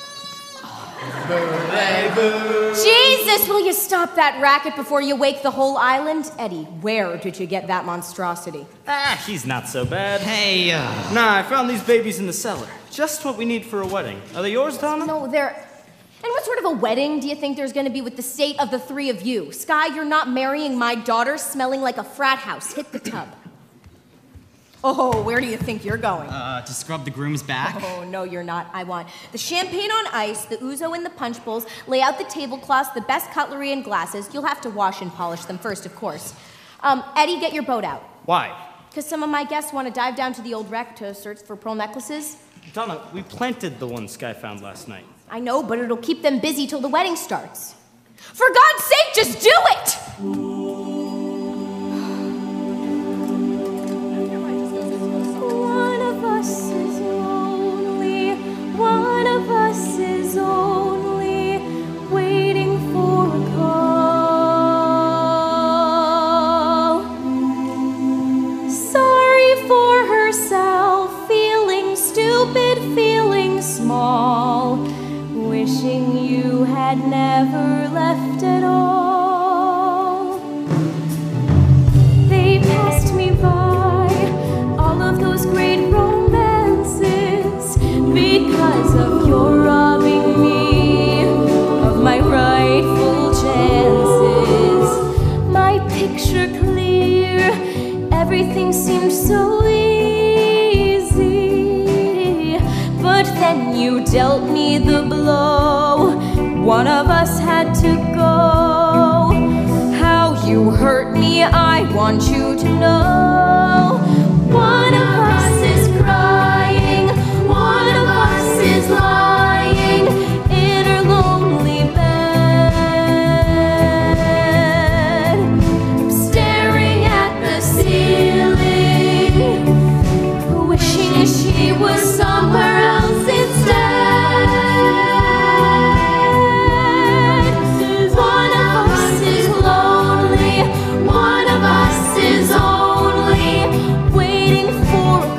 Voulez-vous? Jesus, will you stop that racket before you wake the whole island? Eddie, where did you get that monstrosity? He's not so bad. Hey, Nah, I found these babies in the cellar. Just what we need for a wedding. Are they yours, Donna? No, they're... And what sort of a wedding do you think there's gonna be with the state of the three of you? Sky, you're not marrying my daughter smelling like a frat house. Hit the tub. Oh, where do you think you're going? to scrub the groom's back? Oh, no, you're not. I want the champagne on ice, the ouzo in the punch bowls, lay out the tablecloths, the best cutlery and glasses. You'll have to wash and polish them first, of course. Eddie, get your boat out. Why? Because some of my guests want to dive down to the old wreck to search for pearl necklaces. Donna, we planted the one Sky found last night. I know, but it'll keep them busy till the wedding starts. For God's sake, just do it! One of us is lonely. One of us is only waiting for a call. Sorry for herself, feeling stupid, feeling small. Wishing you had never left at all. They passed me by, all of those great romances, because of your robbing me of my rightful chances. My picture clear, everything seemed so easy, but then you dealt me the blow. One of us had to go. How you hurt me, I want you to know. One of us is crying, one of us is lying in her lonely bed, staring at the ceiling, wishing she was somewhere else instead. One of us is lonely, one of us is only waiting for a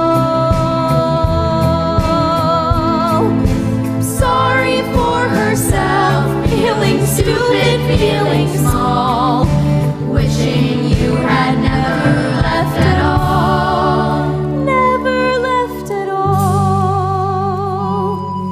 call. Sorry for herself, feeling stupid, feeling small, wishing you had never left at all. Never left at all.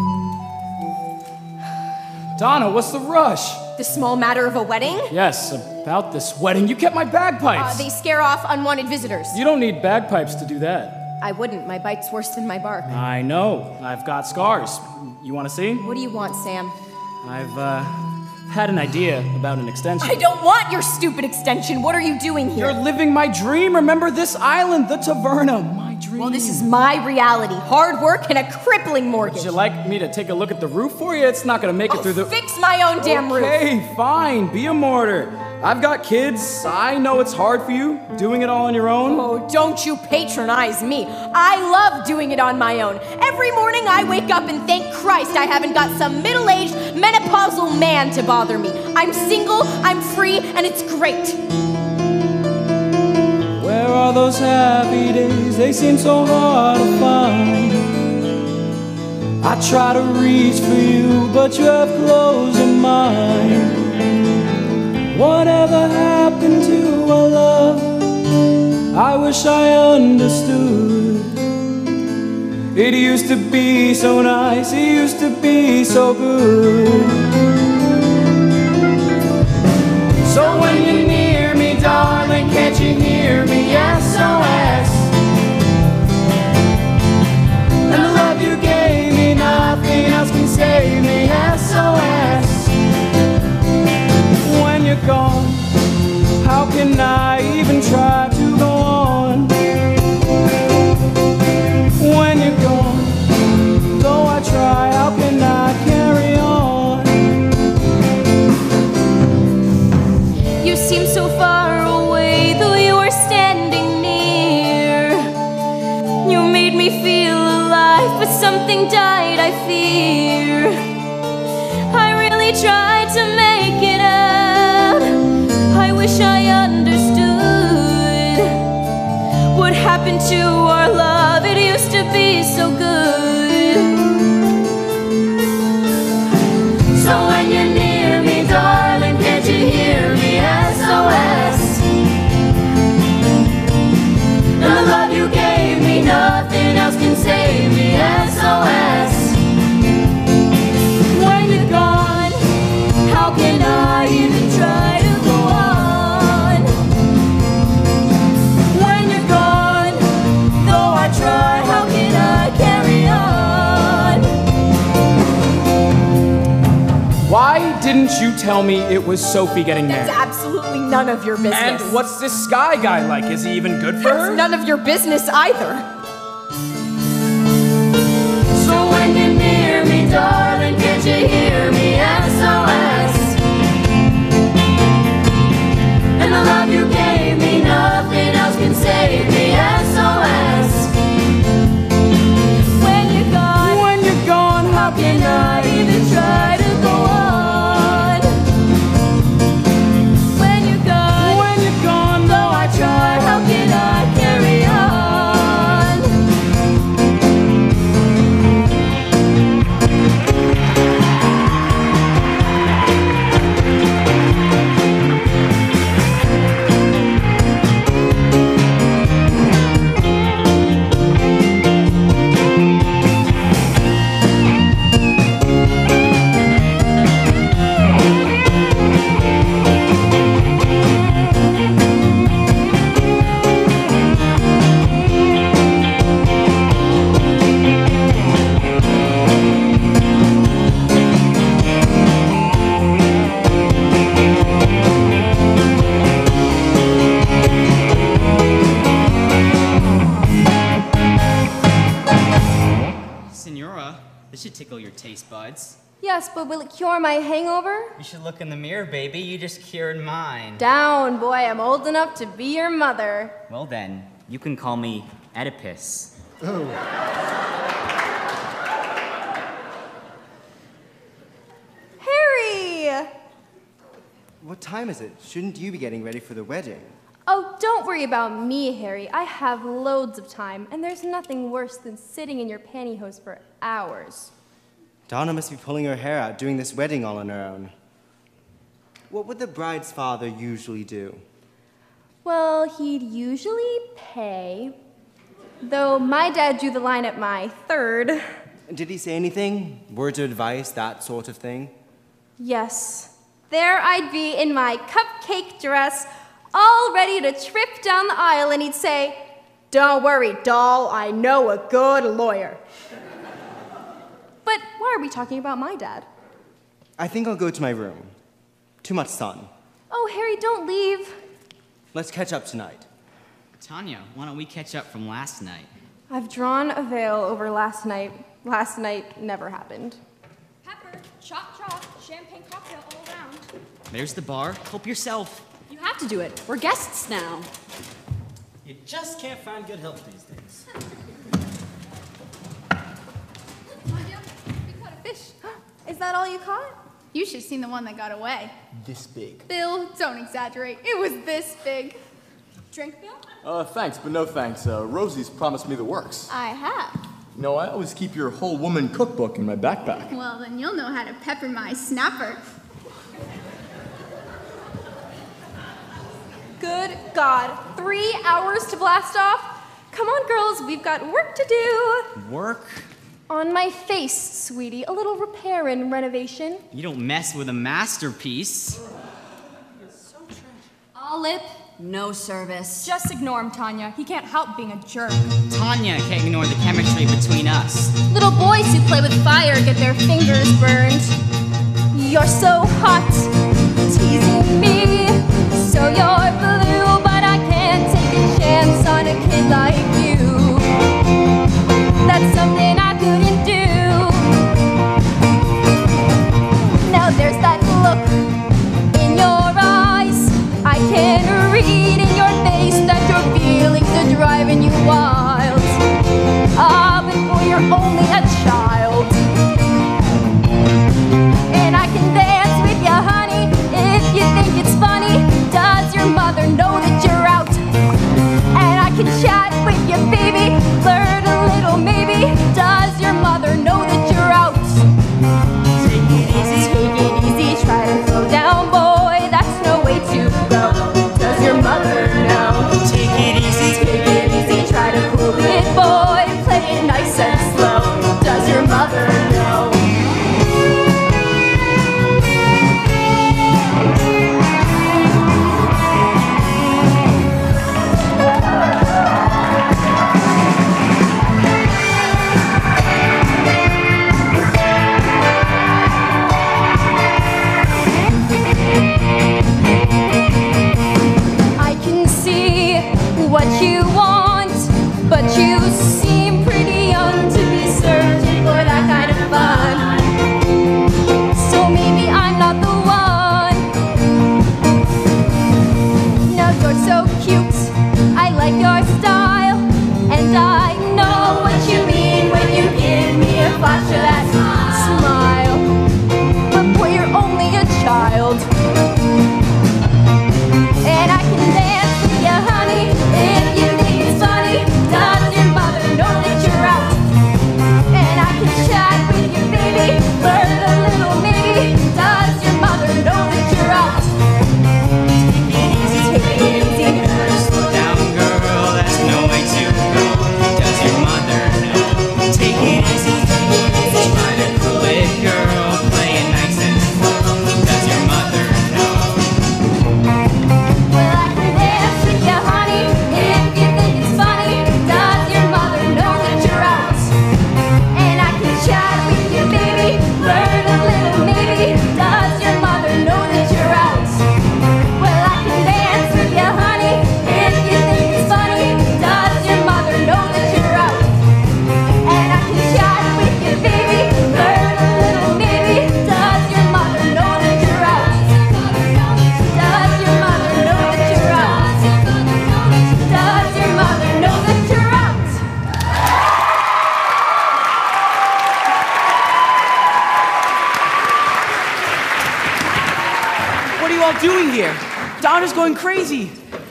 Donna, what's the rush? The small matter of a wedding? Yes, about this wedding. You kept my bagpipes. They scare off unwanted visitors. You don't need bagpipes to do that. I wouldn't. My bite's worse than my bark. I know. I've got scars. You want to see? What do you want, Sam? I've had an idea about an extension. I don't want your stupid extension. What are you doing here? You're living my dream. Remember this island, the Taverna, my dream. Well, this is my reality. Hard work and a crippling mortgage. Would you like me to take a look at the roof for you? It's not gonna make it through the... Fix my own damn roof. Okay, fine. Be a martyr. I've got kids. I know it's hard for you, doing it all on your own. Oh, don't you patronize me. I love doing it on my own. Every morning I wake up and thank Christ I haven't got some middle-aged, menopausal man to bother me. I'm single, I'm free, and it's great. Where are those happy days? They seem so hard to find. I try to reach for you, but you have closed your mind. Whatever happened to our love? I wish I understood. It used to be so nice, it used to be so good. So when you're near me, darling, can't you hear me? SOS. And the love you gave me, nothing else can save me. SOS. When you're gone, how can I even try to go on? When you're gone, though I try, how can I carry on? You seem so far away, though you are standing near. You made me feel alive, but something died, I fear. I really tried to make it out. I wish I understood what happened to our love. It used to be so good. So when you're near me, darling, can't you hear me? SOS. And the love you gave me, nothing else can save me. SOS. When you're gone, how can I even try to go on? When you're gone, though I try, how can I carry on? Why didn't you tell me it was Sophie getting It's married? absolutely none of your business. And what's this Sky guy like? Is he even good for her? It's none of your business either. So when you're near me, darling, can't you hear me? SOS. And the love you gave me, nothing else can save me. SOS. When you're gone, how can I even try to go on? When you're gone, though I try, how can I carry on? Senora, this should tickle your taste buds. Yes, but will it cure my hangover? You should look in the mirror, baby. You just cured mine. Down, boy, I'm old enough to be your mother. Well then, you can call me Oedipus. Harry! What time is it? Shouldn't you be getting ready for the wedding? Oh, don't worry about me, Harry. I have loads of time, and there's nothing worse than sitting in your pantyhose for hours. Donna must be pulling her hair out doing this wedding all on her own. What would the bride's father usually do? Well, he'd usually pay, though my dad drew the line at my third. Did he say anything? Words of advice, that sort of thing? Yes, there I'd be in my cupcake dress, all ready to trip down the aisle, and he'd say, "Don't worry, doll, I know a good lawyer." But why are we talking about my dad? I think I'll go to my room. Too much sun. Oh, Harry, don't leave. Let's catch up tonight. Tanya, why don't we catch up from last night? I've drawn a veil over last night. Last night never happened. Pepper, chop chop, champagne cocktail all around. There's the bar. Help yourself. You have to do it. We're guests now. You just can't find good help these days. Tanya, we caught a fish. Is that all you caught? You should have seen the one that got away. This big. Bill, don't exaggerate. It was this big. Drink, Bill? Thanks, but no thanks. Rosie's promised me the works. I have. No, I always keep your whole woman cookbook in my backpack. Well, then you'll know how to pepper my snapper. Good God, 3 hours to blast off? Come on, girls, we've got work to do. Work? On my face, sweetie, a little repair and renovation. You don't mess with a masterpiece. A lip? No service. Just ignore him, Tanya. He can't help being a jerk. Tanya can't ignore the chemistry between us. Little boys who play with fire get their fingers burned. You're so hot, teasing me. So you're blue, but I can't take a chance on a kid like you. That's something I couldn't do. Now there's that look in your eyes. I can read in your face that your feelings are driving you wild. Ah, but boy, you're only a child. And I can dance with you, honey, if you think it's funny. Does your mother know that you're out? And I can chat with you, baby, flirt a little maybe. Does your mother know that you're out? Take it easy, try to slow down, boy, that's no way to go. Does your mother know? Take it easy, try to cool it, boy, play it nice and slow. Does your mother know? What you want, but you seem pretty young to be searching for that kind of fun. So maybe I'm not the one. Now you're so cute, I like your style, and I know what you mean when you give me a flash of that smile. But boy, you're only a child. And I can dance with you, honey, if you think it's funny. Does your mother know that you're out? And I can chat with you, baby, flirt a little maybe. Does your mother know that you're out? Take it easy, Better slow down, girl, that's no way to go. Does your mother know? Take it easy, try to cool it, girl, play it nice and slow. Does your mother know? Well, I can dance with you, honey, if you think it's funny. Does your mother know that you're out? And I can chat with you, baby, flirt a little maybe. Does your mother know that you're out? Well, I can dance with you, honey, if you think it's funny. Does your mother know that you're out? And I can chat with you, baby, flirt a little maybe. Does your mother know that you're out? Does your mother know that you're out? Does your mother know that you're out? What are you all doing here? Donna's going crazy.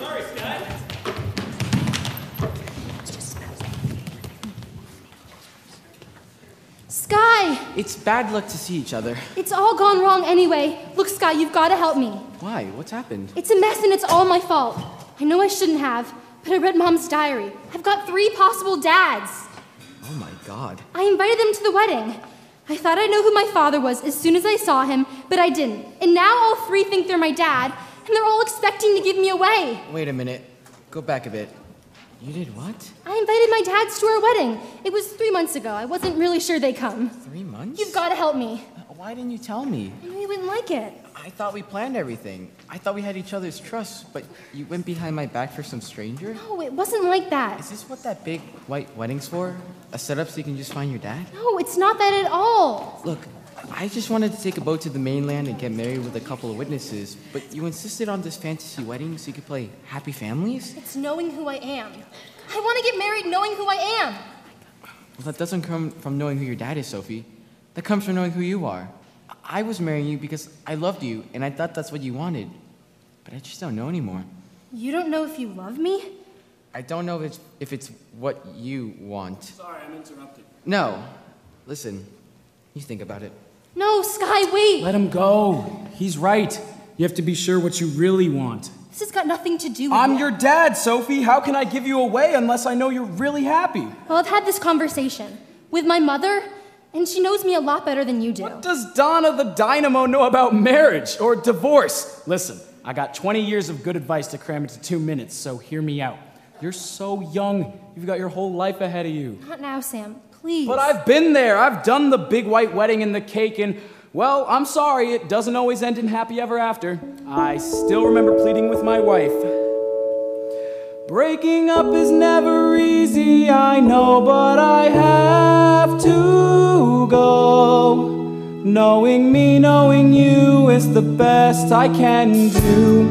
Sky, It's bad luck to see each other. it's all gone wrong anyway. Look, Sky, you've got to help me. Why? What's happened? It's a mess and it's all my fault. I know I shouldn't have, but I read Mom's diary. I've got 3 possible dads. Oh my God. I invited them to the wedding. I thought I'd know who my father was as soon as I saw him, but I didn't. And now all 3 think they're my dad, and they're all expecting to give me away. Wait a minute. Go back a bit. You did what? I invited my dads to our wedding. It was 3 months ago. I wasn't really sure they'd come. 3 months? You've got to help me. Why didn't you tell me? I knew you wouldn't like it. I thought we planned everything. I thought we had each other's trust, but you went behind my back for some stranger? No, it wasn't like that. Is this what that big white wedding's for? A setup so you can just find your dad? No, it's not that at all. Look, I just wanted to take a boat to the mainland and get married with a couple of witnesses, but you insisted on this fantasy wedding so you could play happy families? It's knowing who I am. I want to get married knowing who I am. Well, that doesn't come from knowing who your dad is, Sophie. That comes from knowing who you are. I was marrying you because I loved you, and I thought that's what you wanted. But I just don't know anymore. You don't know if you love me? I don't know if it's what you want. Sorry, I'm interrupting. No. Listen, you think about it. No, Sky, wait. Let him go. He's right. You have to be sure what you really want. This has got nothing to do with I'm it. your dad, Sophie. How can I give you away unless I know you're really happy? Well, I've had this conversation with my mother, and she knows me a lot better than you do. What does Donna the Dynamo know about marriage or divorce? Listen, I got 20 years of good advice to cram into 2 minutes, so hear me out. You're so young. You've got your whole life ahead of you. Not now, Sam. Please. But I've been there. I've done the big white wedding and the cake, and, well, I'm sorry, it doesn't always end in happy ever after. I still remember pleading with my wife. Breaking up is never easy, I know, but I have to go. Knowing me, knowing you is the best I can do.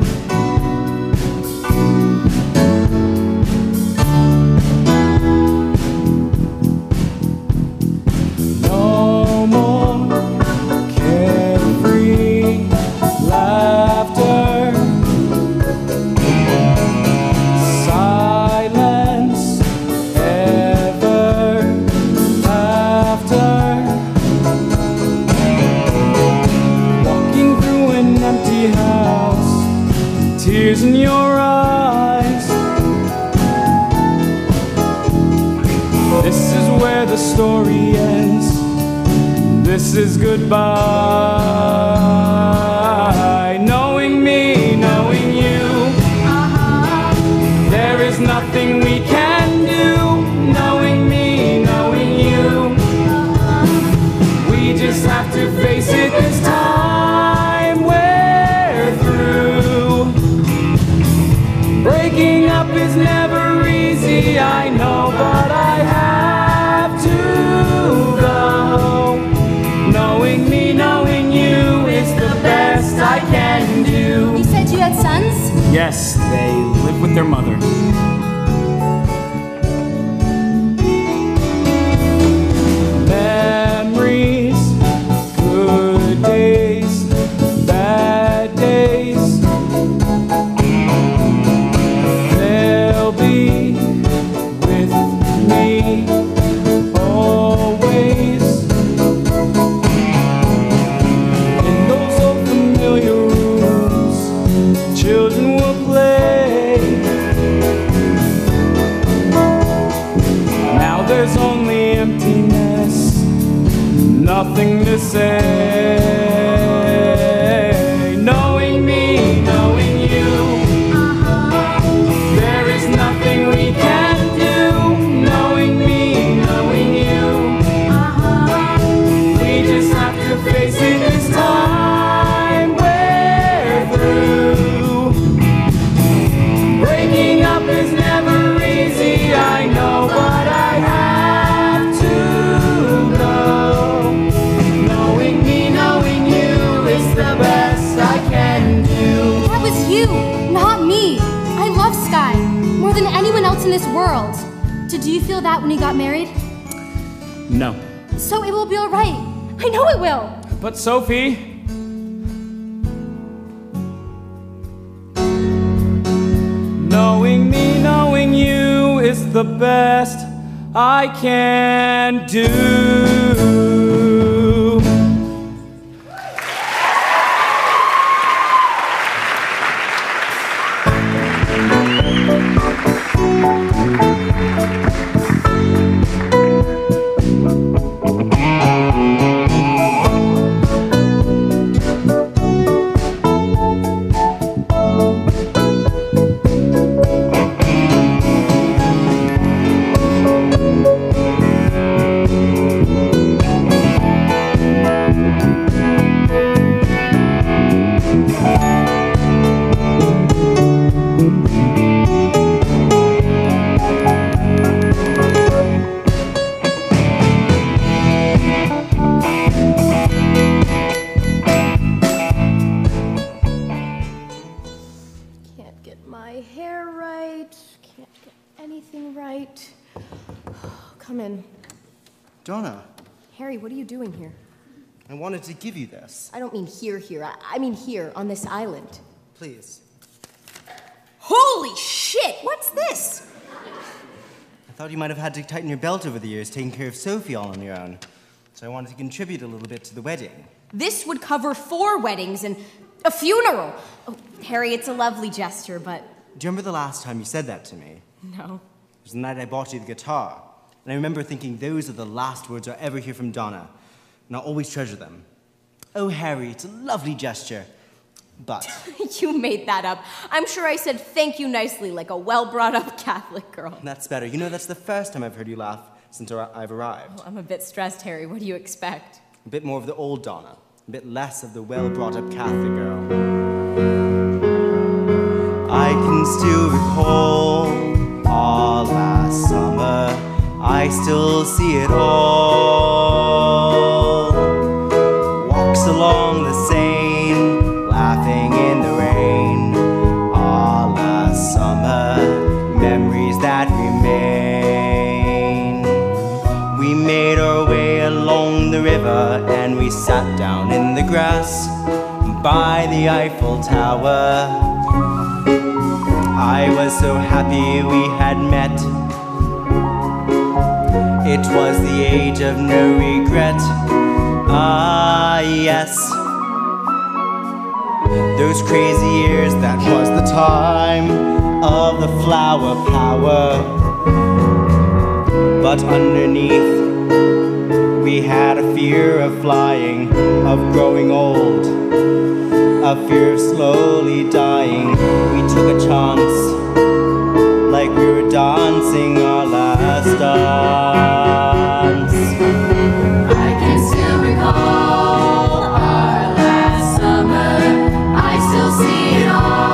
No more carefree laughter, silence ever after. Walking through an empty house, tears in your eyes. This is where the story ends. This is goodbye. Knowing me, knowing you. There is nothing we can do. Knowing me, knowing you. We just have to face it this time. We're through. Breaking up is never easy, I know, but I have to go. Knowing me, knowing you is the best I can do. You said you had sons? Yes, they live with their mother. Memories, good days, bad days. They'll be with me always. In those old familiar rooms, children will play. Now there's only emptiness, nothing to say. Knowing me, knowing you. There is nothing we can do. Knowing me, knowing you. We just have to face it this time. We're through. Breaking up is never easy, I know, but I have to go. Knowing me, knowing you is the best I can do. That was you, not me. I love Sky more than anyone else in this world. Did you feel that when you got married? No. So it will be all right. I know it will. But Sophie, knowing me, knowing you is the best I can do. Can't get my hair right. Can't get anything right. Come in. Donna, Harry, what are you doing here? I wanted to give you this. I don't mean here. I mean here, on this island. Please. Holy shit! What's this? I thought you might have had to tighten your belt over the years taking care of Sophie all on your own. So I wanted to contribute a little bit to the wedding. This would cover 4 weddings and a funeral. Oh, Harry, it's a lovely gesture, but... Do you remember the last time you said that to me? No. It was the night I bought you the guitar. And I remember thinking those are the last words I'll ever hear from Donna. And I'll always treasure them. Oh, Harry, it's a lovely gesture. But You made that up. I'm sure I said thank you nicely like a well-brought-up Catholic girl. that's better. You know, that's the first time I've heard you laugh since I've arrived. Oh, I'm a bit stressed, Harry. What do you expect? A bit more of the old Donna, a bit less of the well-brought-up Catholic girl. I can still recall all last summer. I still see it all. Walks along the Seine, laughing in the rain. All last summer, memories that remain. We made our way along the river and we sat down in the grass by the Eiffel Tower. I was so happy we had met. It was the age of no regret. Ah, yes. Those crazy years, that was the time of the flower power. But underneath, we had a fear of flying, of growing old, a fear of slowly dying. We took a chance, like we were dancing our last dance. I can still recall our last summer. I still see it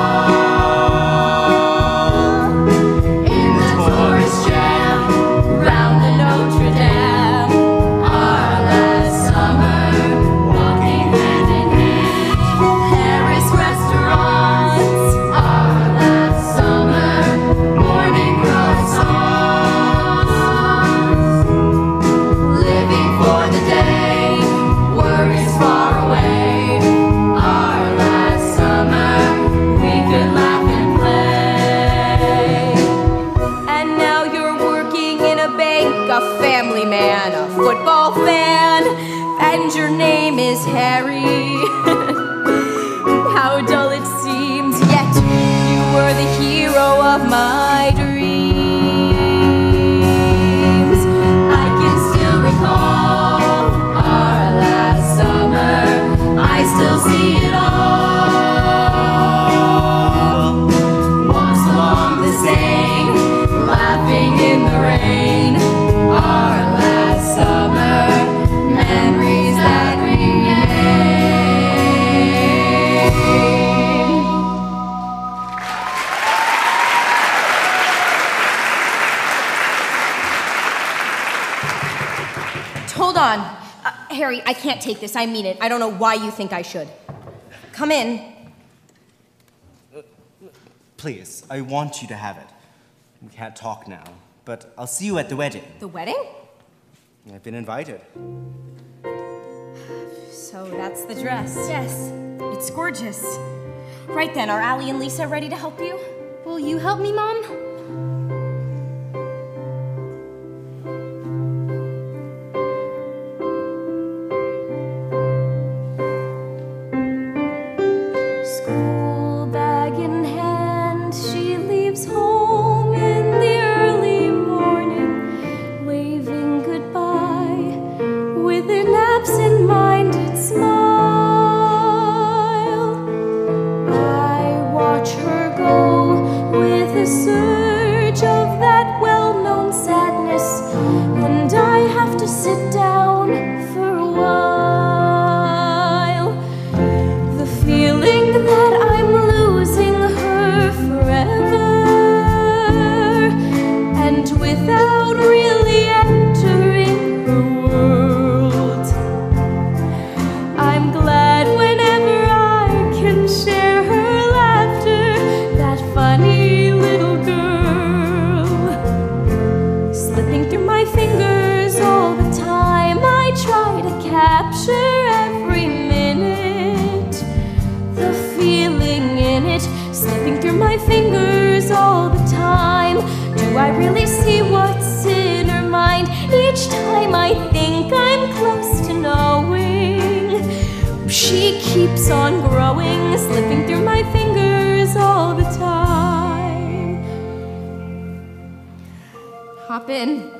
all in the tourist jam round the Notre Dame. Our last summer, walking hand in hand, Paris restaurants. Our last summer, morning croissants, living for the day, worries far away. Our last summer, we could laugh and play. And now you're working in a bank, a family man, a football fan, and your name is Harry. How dull it seems, yet you were the hero of my dreams. I can still recall our last summer. I still see it all. Walks along the Seine, laughing in the rain. Our last summer, memories that remain. Hold on. Harry, I can't take this. I mean it. I don't know why you think I should. Come in. Please, I want you to have it. We can't talk now, but I'll see you at the wedding. The wedding? I've been invited. So that's the dress. Yes, it's gorgeous. Right then, are Allie and Lisa ready to help you? Will you help me, Mom? School bag in hand, she leaves home in the early morning, waving goodbye with an absent-minded smile. I watch her go with a surge of that well-known sadness, and I have to sit down for a while. The feeling that I'm losing her forever, and without really entering her world. I'm glad whenever I can share her laughter, that funny little girl. Slipping through my fingers all the time, I try to capture every minute. The feeling in it, slipping through my fingers all the time. Do I really see what's in her mind? Each time I think I'm close to knowing, she keeps on growing, slipping through my fingers all the time. Hop in.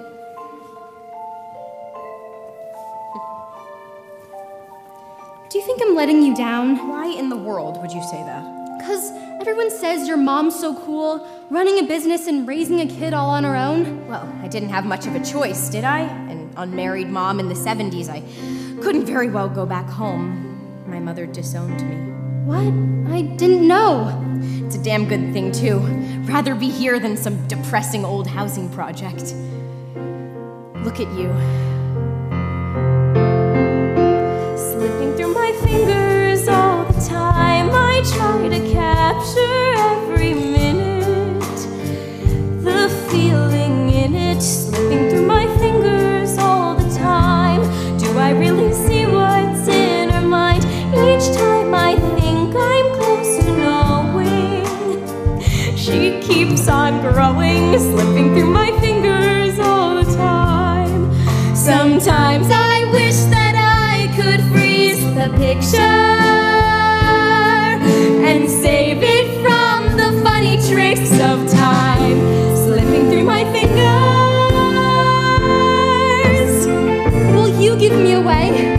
Do you think I'm letting you down? Why in the world would you say that? 'Cause everyone says your mom's so cool, running a business and raising a kid all on her own. Well, I didn't have much of a choice, did I? An unmarried mom in the 70s. I couldn't very well go back home. My mother disowned me. What? I didn't know. It's a damn good thing, too. Rather be here than some depressing old housing project. Look at you. Slipping through my fingers all the time, I try to capture every minute. The feeling in it, slipping through my fingers all the time. Do I really see what's in her mind? Each time I think I'm close to knowing, she keeps on growing, slipping through my fingers all the time. Sometimes I wish that I could freeze the picture and save it from the funny tricks of time, slipping through my fingers. Will you give me away?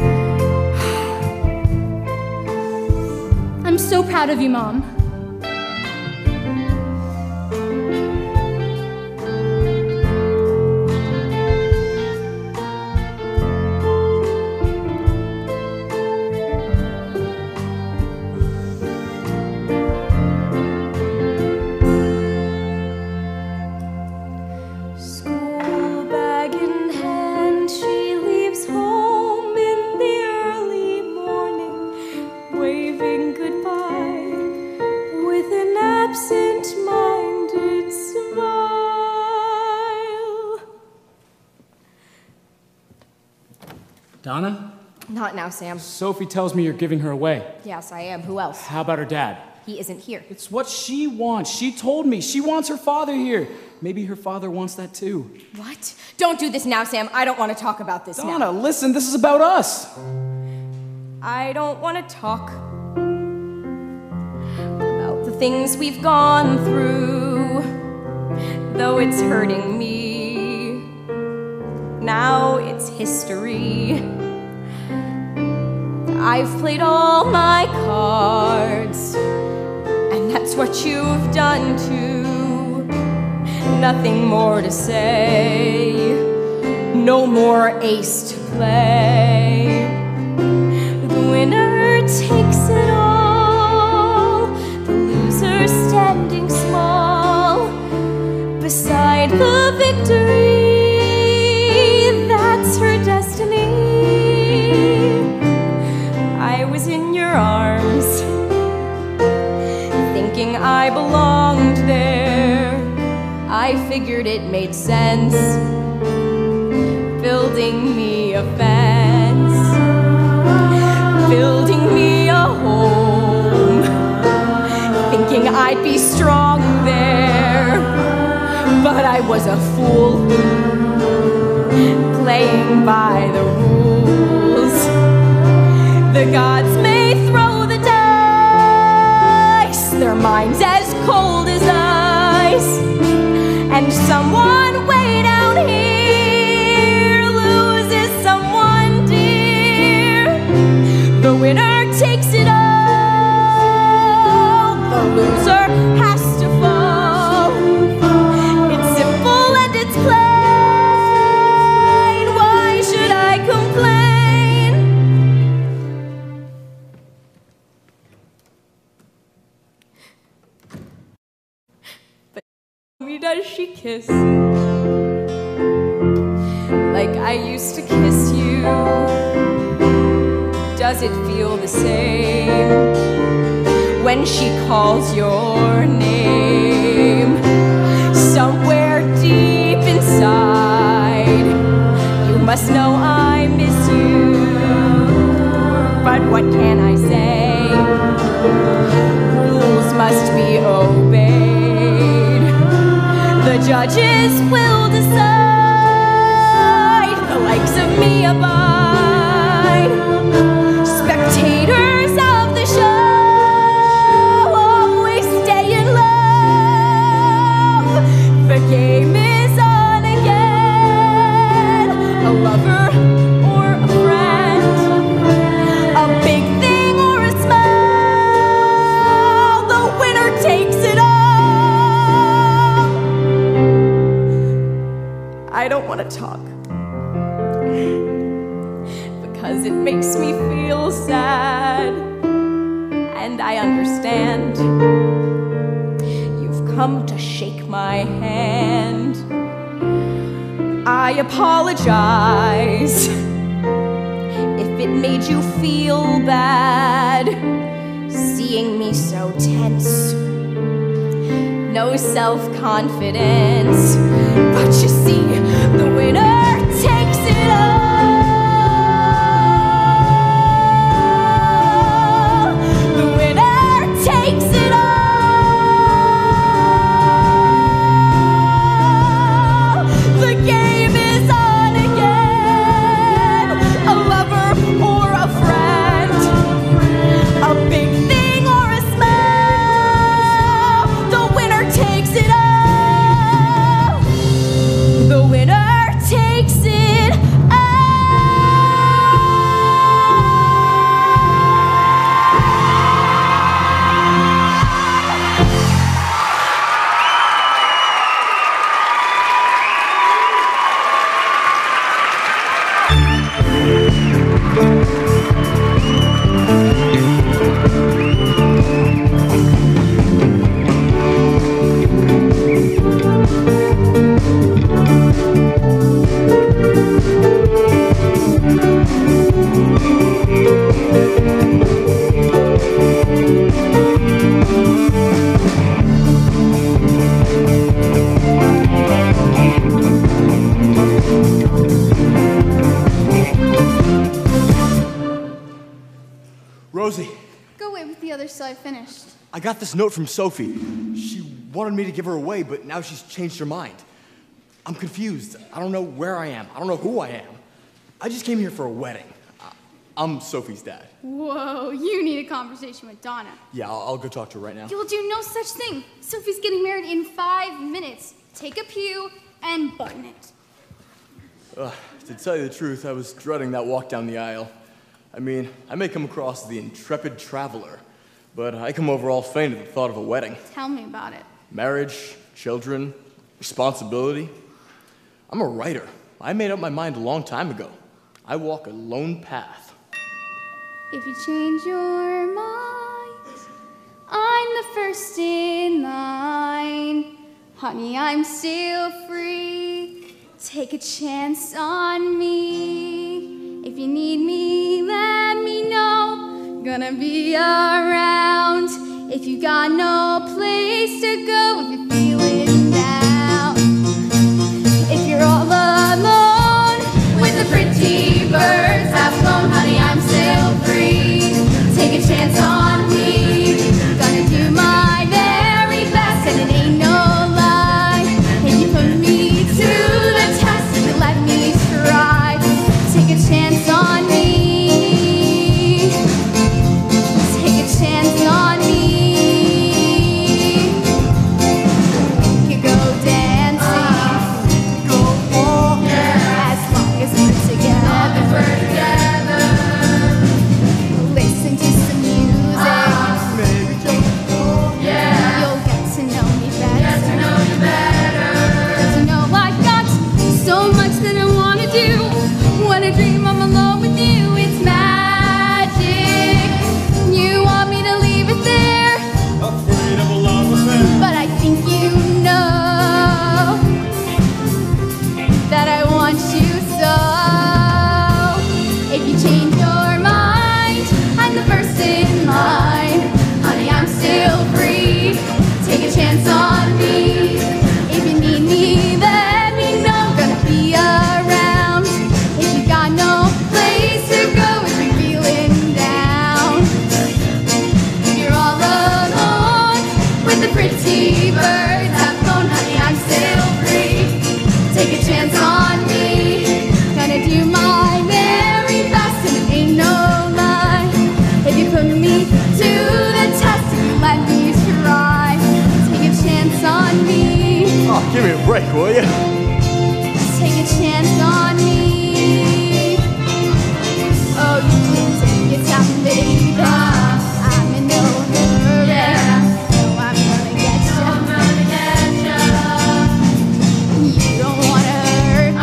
I'm so proud of you, Mom. School bag in hand, she leaves home in the early morning, waving goodbye with an absent-minded smile. Donna? Not now, Sam. Sophie tells me you're giving her away. Yes, I am. Who else? How about her dad? He isn't here. It's what she wants. She told me. She wants her father here. Maybe her father wants that too. What? Don't do this now, Sam. I don't want to talk about this now. Donna, listen, this is about us. I don't want to talk about the things we've gone through, though it's hurting me. Now it's history. I've played all my cards, and that's what you've done too. Nothing more to say, no more ace to play. The winner takes it all, the loser standing small beside the victory. That's her destiny. I was in your arms, thinking I belonged there. I figured it made sense, building me a fence, building me a home, thinking I'd be strong there. But I was a fool, playing by the rules. The gods may throw the dice, their minds as cold as ice. And someone way down here loses someone dear. The winner takes it all, the loser has to fall. It's simple and it's plain. Why should I complain? But does she kiss like I used to kiss you? Does it feel the same when she calls your name? Somewhere deep inside, you must know I miss you. But what can I say? Rules must be obeyed. The judges will decide, the likes of me abide. Spectators of the show always stay in love. The game is on again. A lover or a friend, a big thing I don't want to talk. Because it makes me feel sad. And I understand. You've come to shake my hand. I apologize if it made you feel bad, seeing me so tense. No self-confidence, but you see, the winner takes it all. The winner takes it all. The game is on again. A lover or a friend, a big thing or a small, the winner takes it all. The winner takes it all. Rosie, Go wait with the others till I finished. I got this note from Sophie. She wanted me to give her away, but now she's changed her mind. I'm confused. I don't know where I am. I don't know who I am. I just came here for a wedding. I'm Sophie's dad. Whoa, you need a conversation with Donna. Yeah, I'll go talk to her right now. You'll do no such thing. Sophie's getting married in 5 minutes. Take a pew and button it. To tell you the truth, I was dreading that walk down the aisle. I mean, I may come across as the intrepid traveler, but I come over all faint at the thought of a wedding. Tell me about it. Marriage, children, responsibility. I'm a writer. I made up my mind a long time ago. I walk a lone path. If you change your mind, I'm the first in line. Honey, I'm still free. Take a chance on me. If you need me, let me know. Gonna be around. If you got no place to go, if you're feeling down. If you're all alone, with the pretty birds have flown, honey, I'm still free. Take a chance on me. Gonna do my very best, and it ain't no lie. If you put me to the test, if you let me try, take a chance on me. Take a chance on me. We could go dancing, go walking, as long as we're together. Listen to some music. You'll get to know me better. 'Cause you know I've got so much that I wanna do. When I dream I'm alone with you, it's magic. You want me to leave it there, Afraid of a love affair. but I think you know that I want you so. If you change your mind, I'm the first in line. Honey, I'm still free. Take a chance on me. If you need me, let me know. Gonna be around. If you got no place to go, if you're feeling down. If you're all alone, with the pretty birds have flown, honey, I'm still free. Take a chance on me. Gonna do my very best, and it ain't no lie. If you put me to the test, if you let me try, take a chance on me. Oh, give me a break, will you? Take a chance on me. Oh, you can take your time, baby. I'm in no hurry. No, I'm gonna get you. You don't wanna hurt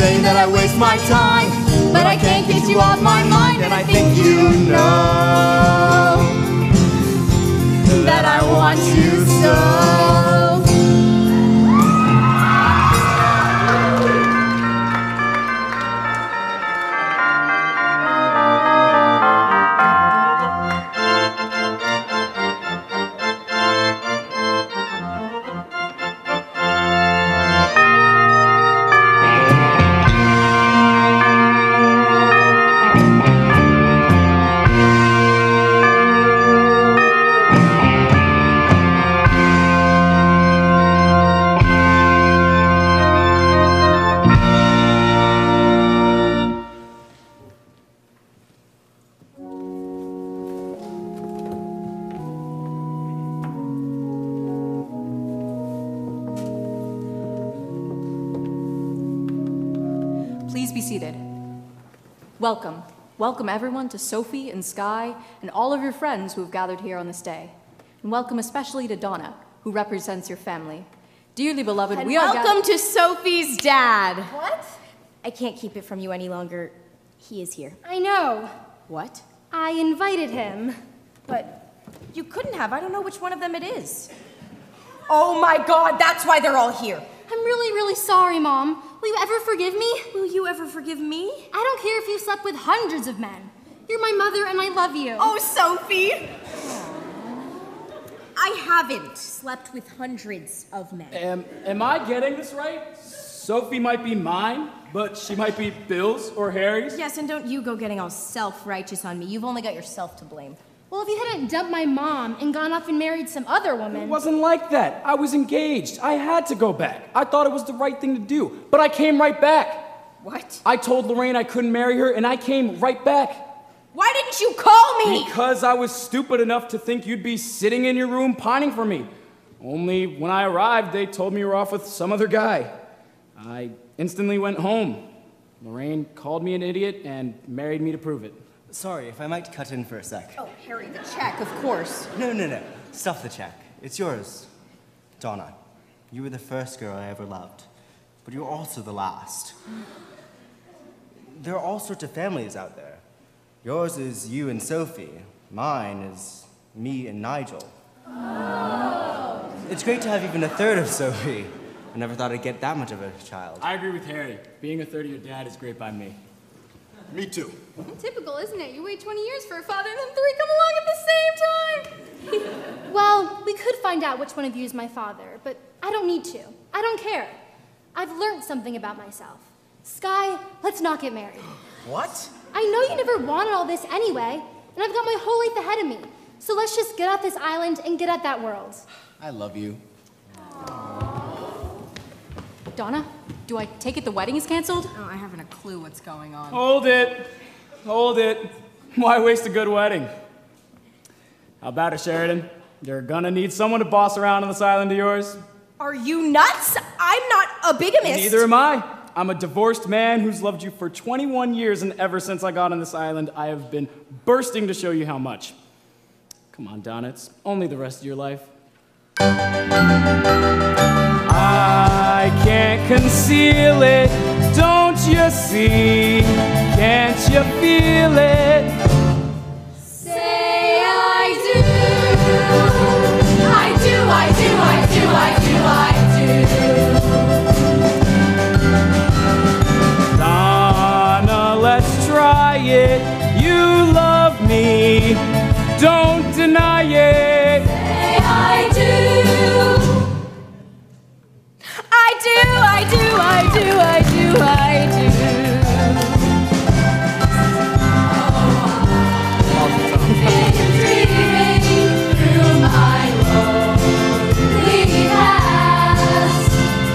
say that I waste my time, but I can't get you off my mind, and I think you know that I want you so. Please be seated. Welcome. Welcome everyone to Sophie and Sky and all of your friends who have gathered here on this day. And welcome especially to Donna, who represents your family. Dearly beloved, And we are welcome to Sophie's dad. What? I can't keep it from you any longer. He is here. I know. What? I invited him. But you couldn't have. I don't know which one of them it is. Oh my God, that's why they're all here. I'm really, really sorry, Mom. Will you ever forgive me? Will you ever forgive me? I don't care if you slept with hundreds of men. You're my mother and I love you. Oh, Sophie. I haven't slept with hundreds of men. Am I getting this right? Sophie might be mine, but she might be Bill's or Harry's? Yes, and don't you go getting all self-righteous on me. You've only got yourself to blame. Well, if you hadn't dumped my mom and gone off and married some other woman. It wasn't like that. I was engaged. I had to go back. I thought it was the right thing to do, but I came right back. What? I told Lorraine I couldn't marry her, and I came right back. Why didn't you call me? Because I was stupid enough to think you'd be sitting in your room pining for me. Only when I arrived, they told me you were off with some other guy. I instantly went home. Lorraine called me an idiot and married me to prove it. Sorry, if I might cut in for a sec. Oh, Harry, the check, of course. No. Stuff the check. It's yours. Donna, you were the first girl I ever loved, but you were also the last. There are all sorts of families out there. Yours is you and Sophie. Mine is me and Nigel. Oh. It's great to have even a third of Sophie. I never thought I'd get that much of a child. I agree with Harry. Being a third of your dad is great by me. Me too. Typical, isn't it? You wait 20 years for a father and then 3 come along at the same time. Well, we could find out which one of you is my father, but I don't need to. I don't care. I've learned something about myself. Sky, let's not get married. What? I know you never wanted all this anyway, and I've got my whole life ahead of me. So let's just get off this island and get at that world. I love you. Donna, do I take it the wedding is canceled? Oh, I haven't a clue what's going on. Hold it. Hold it. Why waste a good wedding? How about it, Sheridan? You're gonna need someone to boss around on this island of yours. Are you nuts? I'm not a bigamist. Neither am I. I'm a divorced man who's loved you for 21 years, and ever since I got on this island, I have been bursting to show you how much. Come on, Donna, it's only the rest of your life. I can't conceal it, don't you see? Can't you feel it? Say I do. I do, I do, I do, I do, I do. Donna, let's try it. You love me, don't deny it. Say I do. I do, I do, I do, I do, I do. Been dreaming through my lonely past.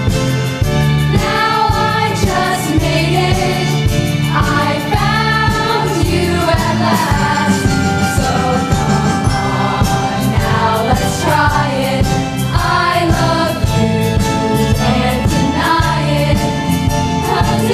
Now I just made it. I found you at last. So come on, now let's try it. I love you, can't deny it. 'Cause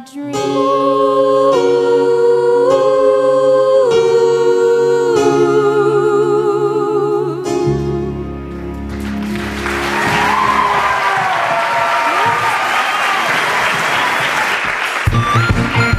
dream.